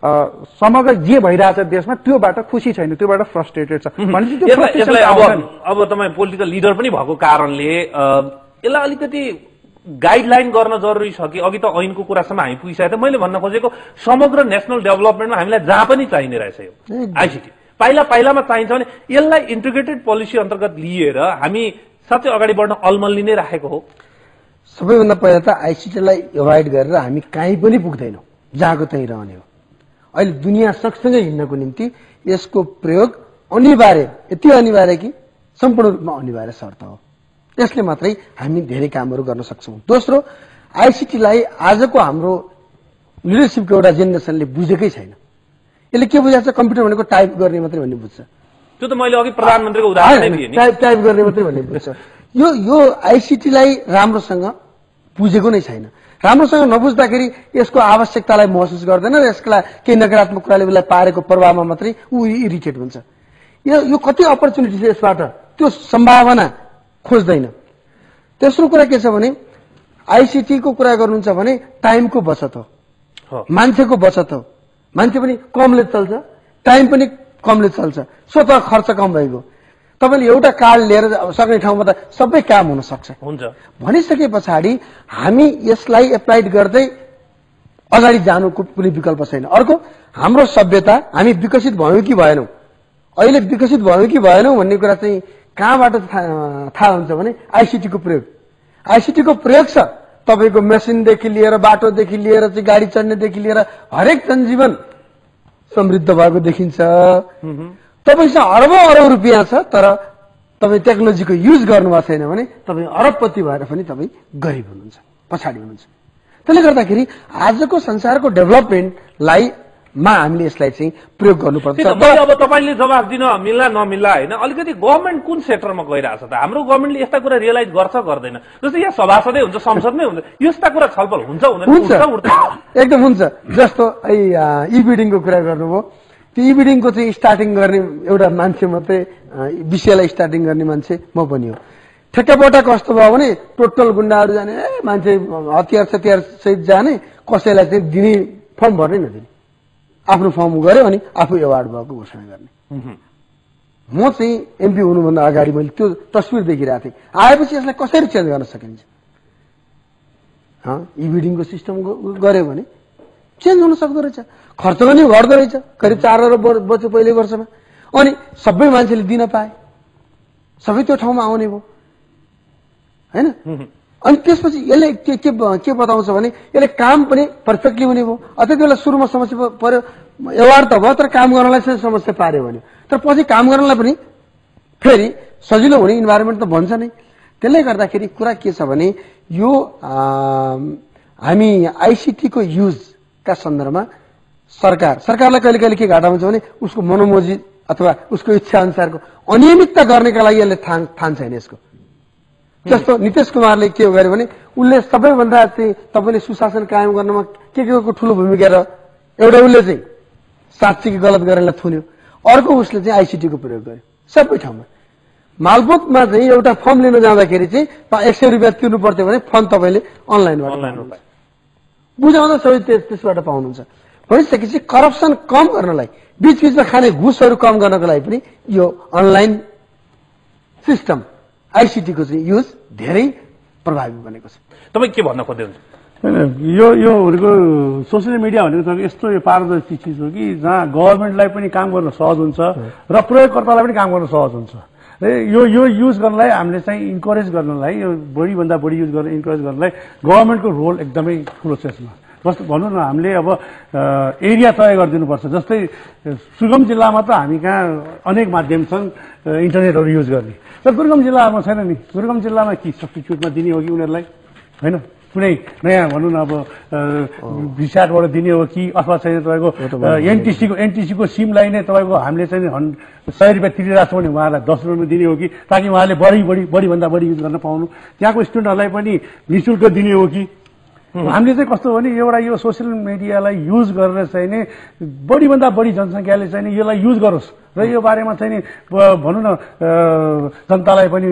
समग्र जे भइरहेछ देशमा त्योबाट खुसी छैन, त्योबाट फ्रस्ट्रेटेड छ। अब तपाईँ पोलिटिकल लिडर पनि भएको कारणले यसलाई अलिकति गाइडलाइन गर्न जरुरी छ कि अघि त ऐनको कुरासम्म हामी पुगिसकेको थियौँ। मैले भन्न खोजेको समग्र नेशनल डेभलपमेन्टमा हामीलाई जहाँ पनि चाहिने रहेछ यो आईसीटी पाइला पाइलामा चाहिन्छ भने यसलाई इन्टिग्रेटेड पोलिसी अन्तर्गत लिएर हामी साथै अगाडि बढ्न अलमल्ली नै राखेको हो। सबैभन्दा पहिला त आईसीटीलाई एभोइड गरेर हामी कहीँ पनि पुग्दैनौँ, जहाँको त्यहीँ रहने हो। अहिले दुनियाँ सँगसँगै हिँड्नको निम्ति यसको प्रयोग अनिवार्य, यति अनिवार्य कि सम्पूर्ण रूपमा अनिवार्य शर्त हो। यसले मात्रै हामी धेरै कामहरू गर्न सक्छौँ। दोस्रो, आईसीटीलाई आजको हाम्रो लिडरसिपको एउटा जेनेरेसनले बुझेकै छैन। यसले के बुझाएको छ? कम्प्युटर भनेको टाइप गर्ने मात्रै भन्ने बुझ्छ। त्यो त मैले अघि प्रधानमन्त्रीको उदाहरण दिएँ नि, टाइप टाइप गर्ने मात्रै भन्ने बुझ्छ। यो यो आईसीटीलाई राम्रोसँग बुझेको नै छैन। राम्रोसँग नबुझ्दाखेरि यसको आवश्यकतालाई महसुस गर्दैन र यसलाई केही नकारात्मक कुराले उसलाई पारेको प्रभावमा मात्रै ऊ इरिटेट हुन्छ। यो यो कति अपर्च्युनिटी छ यसबाट त्यो सम्भावना खोज्दैन। तेस्रो कुरा के छ भने आईसीटीको कुरा गर्नुहुन्छ भने टाइमको बचत हो, मान्छेको बचत हो। मान्छे पनि कमले चल्छ, टाइम पनि कमले चल्छ, स्वतः खर्च कम भइगयो। तपाईँले एउटा कार्ड लिएर सक्ने ठाउँमा त सबै काम हुन सक्छ हुन्छ भनिसके पछाडि हामी यसलाई एप्लाइड गर्दै अगाडि जानुको कुनै विकल्प छैन। अर्को, हाम्रो सभ्यता हामी विकसित भयौँ कि भएनौँ, अहिले विकसित भयौँ कि भएनौँ भन्ने कुरा चाहिँ कहाँबाट थाहा हुन्छ भने आईसीटीको प्रयोग। आईसीटीको प्रयोग छ तपाईँको मेसिनदेखि लिएर बाटोदेखि लिएर चाहिँ गाडी चढ्नेदेखि लिएर हरेक जनजीवन समृद्ध भएको देखिन्छ। तपाईँसँग अरबौं अरब रुपियाँ छ तर तपाईँ टेक्नोलोजीको युज गर्नुभएको छैन भने तपाईँ अरबपति भएर पनि तपाईँ गरिब हुनुहुन्छ, पछाडि हुनुहुन्छ। त्यसले गर्दाखेरि आजको संसारको डेभलपमेन्टलाई मा हामीले यसलाई चाहिँ प्रयोग गर्नुपर्छ। अब तपाईँले जवाब दिन मिल्ला नमिल्ला होइन, अलिकति गभर्मेन्ट कुन सेक्टरमा गइरहेछ त? हाम्रो गभर्मेन्टले यस्ता कुरा रियलाइज गर्छ गर्दैन? जस्तै यहाँ सभासदै हुन्छ, संसदमै हुन्छ, यस्ता कुरा छलफल हुन्छ हुँदैन? एकदम हुन्छ। जस्तो ई बिडिङको कुरा गर्नुभयो, त्यो ई बिडिङको चाहिँ स्टार्टिङ गर्ने एउटा मान्छे मात्रै, विषयलाई स्टार्टिङ गर्ने मान्छे म पनि हो। ठेक्कापट्टा कस्तो भयो भने टोटल गुन्डाहरू जाने, मान्छे हतियार सतियार सहित जाने, कसैलाई चाहिँ दिने फर्म भर्नै नदिने, आफ्नो फर्म गर्यो अनि आफू एवार्ड भएको घोषणा गर्ने। म चाहिँ एमपी हुनुभन्दा अगाडि मैले त्यो तस्विर देखिरहेको थिएँ। आएपछि यसलाई कसरी चेन्ज गर्न सकिन्छ? ई बिडिङको सिस्टम गर्यो भने चेन्ज हुन सक्दो रहेछ, खर्च पनि घट्दो रहेछ, करिब चार अरब बच्यो पहिलो वर्षमा। अनि सबै मान्छेले दिन पाए, सबै त्यो ठाउँमा आउने भयो होइन। अनि त्यसपछि यसले के के के बताउँछ भने यसले काम पनि पर्फेक्टली हुने भयो। अझै त्यो बेला सुरुमा समस्या पर्यो, एवार्ड त भयो तर काम गर्नलाई चाहिँ समस्या पार्यो भन्यो। तर पछि काम गर्नलाई पनि फेरि सजिलो हुने इन्भाइरोमेन्ट त भन्छ नै। त्यसले गर्दाखेरि कुरा के छ भने यो हामी आइसिटीको युजका सन्दर्भमा सरकार सरकारलाई कहिले कहिले के घाटा हुन्छ भने उसको मनोमोजी अथवा उसको इच्छा अनुसारको अनियमितता गर्नेका लागि यसले थान छैन यसको। जस्तो नीतीश कुमारले के गर्यो भने उसले सबैभन्दा चाहिँ तपाईँले सुशासन कायम गर्नमा के के को ठूलो भूमिका र एउटा उसले चाहिँ साँच्चीकै गलत गरेरलाई थुन्यो, अर्को उसले चाहिँ आइसिटीको प्रयोग गर्यो सबै ठाउँमा। मालपोतमा चाहिँ एउटा फर्म लिन जाँदाखेरि चाहिँ एक सय रुपियाँ तिर्नु पर्थ्यो भने फर्म तपाईँले अनलाइनबाट बुझाउँदा सबै त्यसबाट पाउनुहुन्छ। भनिसकेपछि करप्सन कम गर्नलाई, बीच बीचमा खाने घुसहरू कम गर्नको लागि पनि यो अनलाइन सिस्टम आइसिटीको चाहिँ युज धेरै प्रभावी बनेको छ। तपाईँ के भन्न खोज्दै हुन्छ? यो यो भनेको सोसियल मिडिया भनेको यस्तो यो पारदर्शी चिज हो कि जहाँ गभर्मेन्टलाई पनि काम गर्न सहज हुन्छ र प्रयोगकर्तालाई पनि काम गर्न सहज हुन्छ। यो यो युज गर्नलाई हामीले चाहिँ इन्करेज गर्नलाई, यो बढीभन्दा बढी युज गर्न इन्करेज गर्नलाई गभर्मेन्टको रोल एकदमै ठुलो छ यसमा। जस्तो भनौँ न, हामीले अब एरिया तय गरिदिनुपर्छ। जस्तै सुगम जिल्लामा त हामी कहाँ अनेक माध्यम छन् इन्टरनेटहरू युज गर्ने, तर दुर्गम जिल्लामा छैन नि। दुर्गम जिल्लामा कि सब्स्टिट्युटमा दिने हो कि उनीहरूलाई होइन, कुनै नयाँ भनौँ न अब भिसाटबाट दिने हो कि अथवा चाहिँ तपाईँको एनटिसीको एनटिसीको सिमलाई नै तपाईँको हामीले चाहिँ सय रुपियाँ तिरिरहेको छौँ भने उहाँलाई दस रुपियाँमा दिने हो कि, ताकि उहाँले बढी बढी बढीभन्दा बढी युज गर्न पाउनु। त्यहाँको स्टुडेन्टहरूलाई पनि निःशुल्क दिने हो कि। हामीले चाहिँ कस्तो हो भने एउटा यो सोसियल मिडियालाई युज गरेर चाहिँ नि बढीभन्दा बढी जनसङ्ख्याले चाहिँ नि यसलाई युज गरोस् र यो बारेमा चाहिँ नि भनौँ न जनतालाई पनि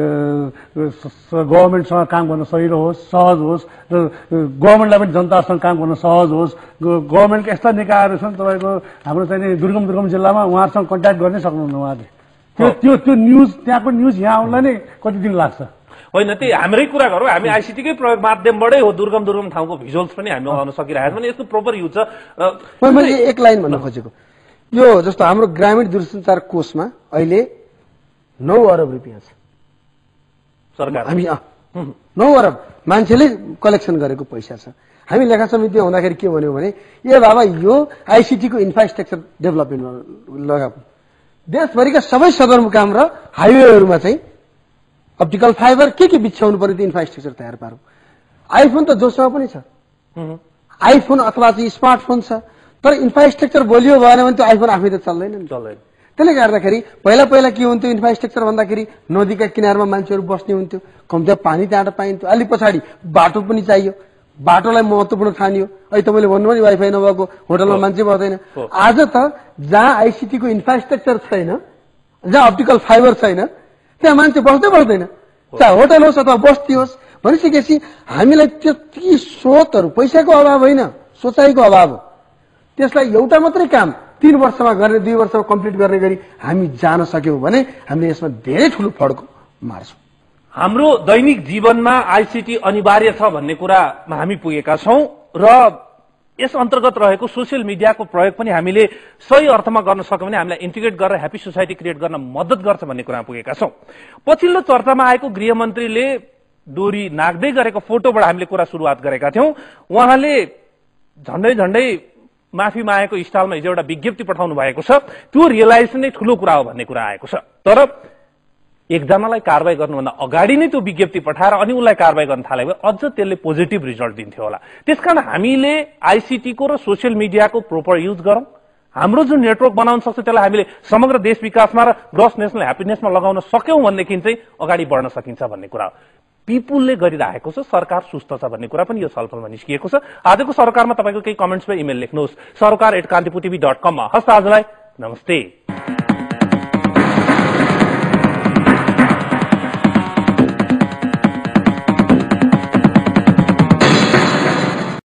गभर्मेन्टसँग काम गर्न सजिलो होस्, सहज होस् र गभर्मेन्टलाई पनि जनतासँग काम गर्न सहज होस्। गभर्मेन्टका यस्ता निकायहरू छन् तपाईँको हाम्रो चाहिँ नि दुर्गम दुर्गम जिल्लामा, उहाँहरूसँग कन्ट्याक्ट गर्नै सक्नुहुन्न उहाँले। त्यो त्यो त्यो न्युज त्यहाँको न्युज यहाँ आउनलाई नै कति दिन लाग्छ होइन। त्यही हाम्रै कुरा गरौँ, हामी आइसिटीकै प्रयोग माध्यमबाटै हो दुर्गम दुर्गम ठाउँको भिजुअल्स पनि हामी आउन सकिरहेको छ भने यसको प्रोपर युज छ। मैले एक लाइन भन्न खोजेको, यो जस्तो हाम्रो ग्रामीण दूरसञ्चार कोषमा अहिले नौ अरब रुपियाँ छ सरकार, हामी नौ अरब मान्छेले कलेक्सन गरेको पैसा छ। हामी लेखा समिति हुँदाखेरि के भन्यो भने ए बाबा यो आइसिटीको इन्फ्रास्ट्रक्चर डेभलपमेन्टमा लगाऊ। देशभरिका सबै सदरमुकाम र हाइवेहरूमा चाहिँ अप्टिकल फाइबर के के बिछाउनु पर्यो त्यो इन्फ्रास्ट्रक्चर तयार पारौँ। आइफोन त जोसँग पनि छ, आइफोन अथवा चाहिँ स्मार्टफोन छ, तर इन्फ्रास्ट्रक्चर बलियो भएन भने त्यो आइफोन आफै त चल्दैन नि, चल्दैन। त्यसले गर्दाखेरि पहिला पहिला के हुन्थ्यो इन्फ्रास्ट्रक्चर भन्दाखेरि नदीका किनारमा मान्छेहरू बस्ने हुन्थ्यो, कम्ती पानी त्यहाँ पाइन्थ्यो। अलि पछाडि बाटो पनि चाहियो, बाटोलाई महत्त्वपूर्ण ठानियो। अहिले तपाईँले भन्नुभयो नि वाइफाई नभएको होटलमा मान्छे बस्दैन। आज त जहाँ आइसिटीको इन्फ्रास्ट्रक्चर छैन, जहाँ अप्टिकल फाइबर छैन, त्यहाँ मान्छे बस्दै बस्दैन, चाहे होटल होस् अथवा बस्ती होस्। भनिसकेपछि हामीलाई त्यति स्रोतहरू, पैसाको अभाव होइन, सोचाइको अभाव हो। त्यसलाई एउटा मात्रै काम तीन वर्षमा गर्ने, दुई वर्षमा कम्प्लिट गर्ने गरी हामी जान सक्यौँ भने हामीले यसमा धेरै ठुलो फड्को मार्छौँ। हाम्रो दैनिक जीवनमा आइसिटी अनिवार्य छ भन्ने कुरामा हामी पुगेका छौँ र यस अन्तर्गत रहेको सोसियल मिडियाको प्रयोग पनि हामीले सही अर्थमा गर्न सक्यौँ भने हामीलाई इन्टिग्रेट गरेर ह्याप्पी सोसाइटी क्रिएट गर्न मद्दत गर्छ भन्ने कुरामा पुगेका छौँ। पछिल्लो चर्चामा आएको गृहमन्त्रीले डोरी नाग्दै गरेको फोटोबाट हामीले कुरा सुरुवात गरेका थियौँ। उहाँले झण्डै झण्डै माफी मागेको स्टाइलमा हिजो एउटा विज्ञप्ति पठाउनु भएको छ। त्यो रियलाइजेसन नै ठूलो कुरा हो भन्ने कुरा आएको छ। तर एकजनालाई कारवाही गर्नुभन्दा अगाडि नै त्यो विज्ञप्ति पठाएर अनि उसलाई कारवाही गर्न थाले भए अझ त्यसले पोजिटिभ रिजल्ट दिन्थ्यो होला। त्यसकारण हामीले आईसीटीको र सोसियल मिडियाको प्रोपर युज गरौं। हाम्रो जुन नेटवर्क बनाउन सक्छ त्यसलाई हामीले समग्र देश विकासमा र ग्रोस नेसनल ह्याप्पिनेसमा लगाउन सक्यौं भनेदेखि चाहिँ अगाडि बढ्न सकिन्छ भन्ने कुरा हो। पिपुलले गरिरहेको छ, सरकार सुस्त छ भन्ने कुरा पनि यो छलफलमा निस्किएको छ। आजको सरकारमा तपाईको केही कमेन्ट्समा इमेल लेख्नुहोस् सरकार एट कान्तिपुर टिभी डट कममा। हस्त आजलाई नमस्ते।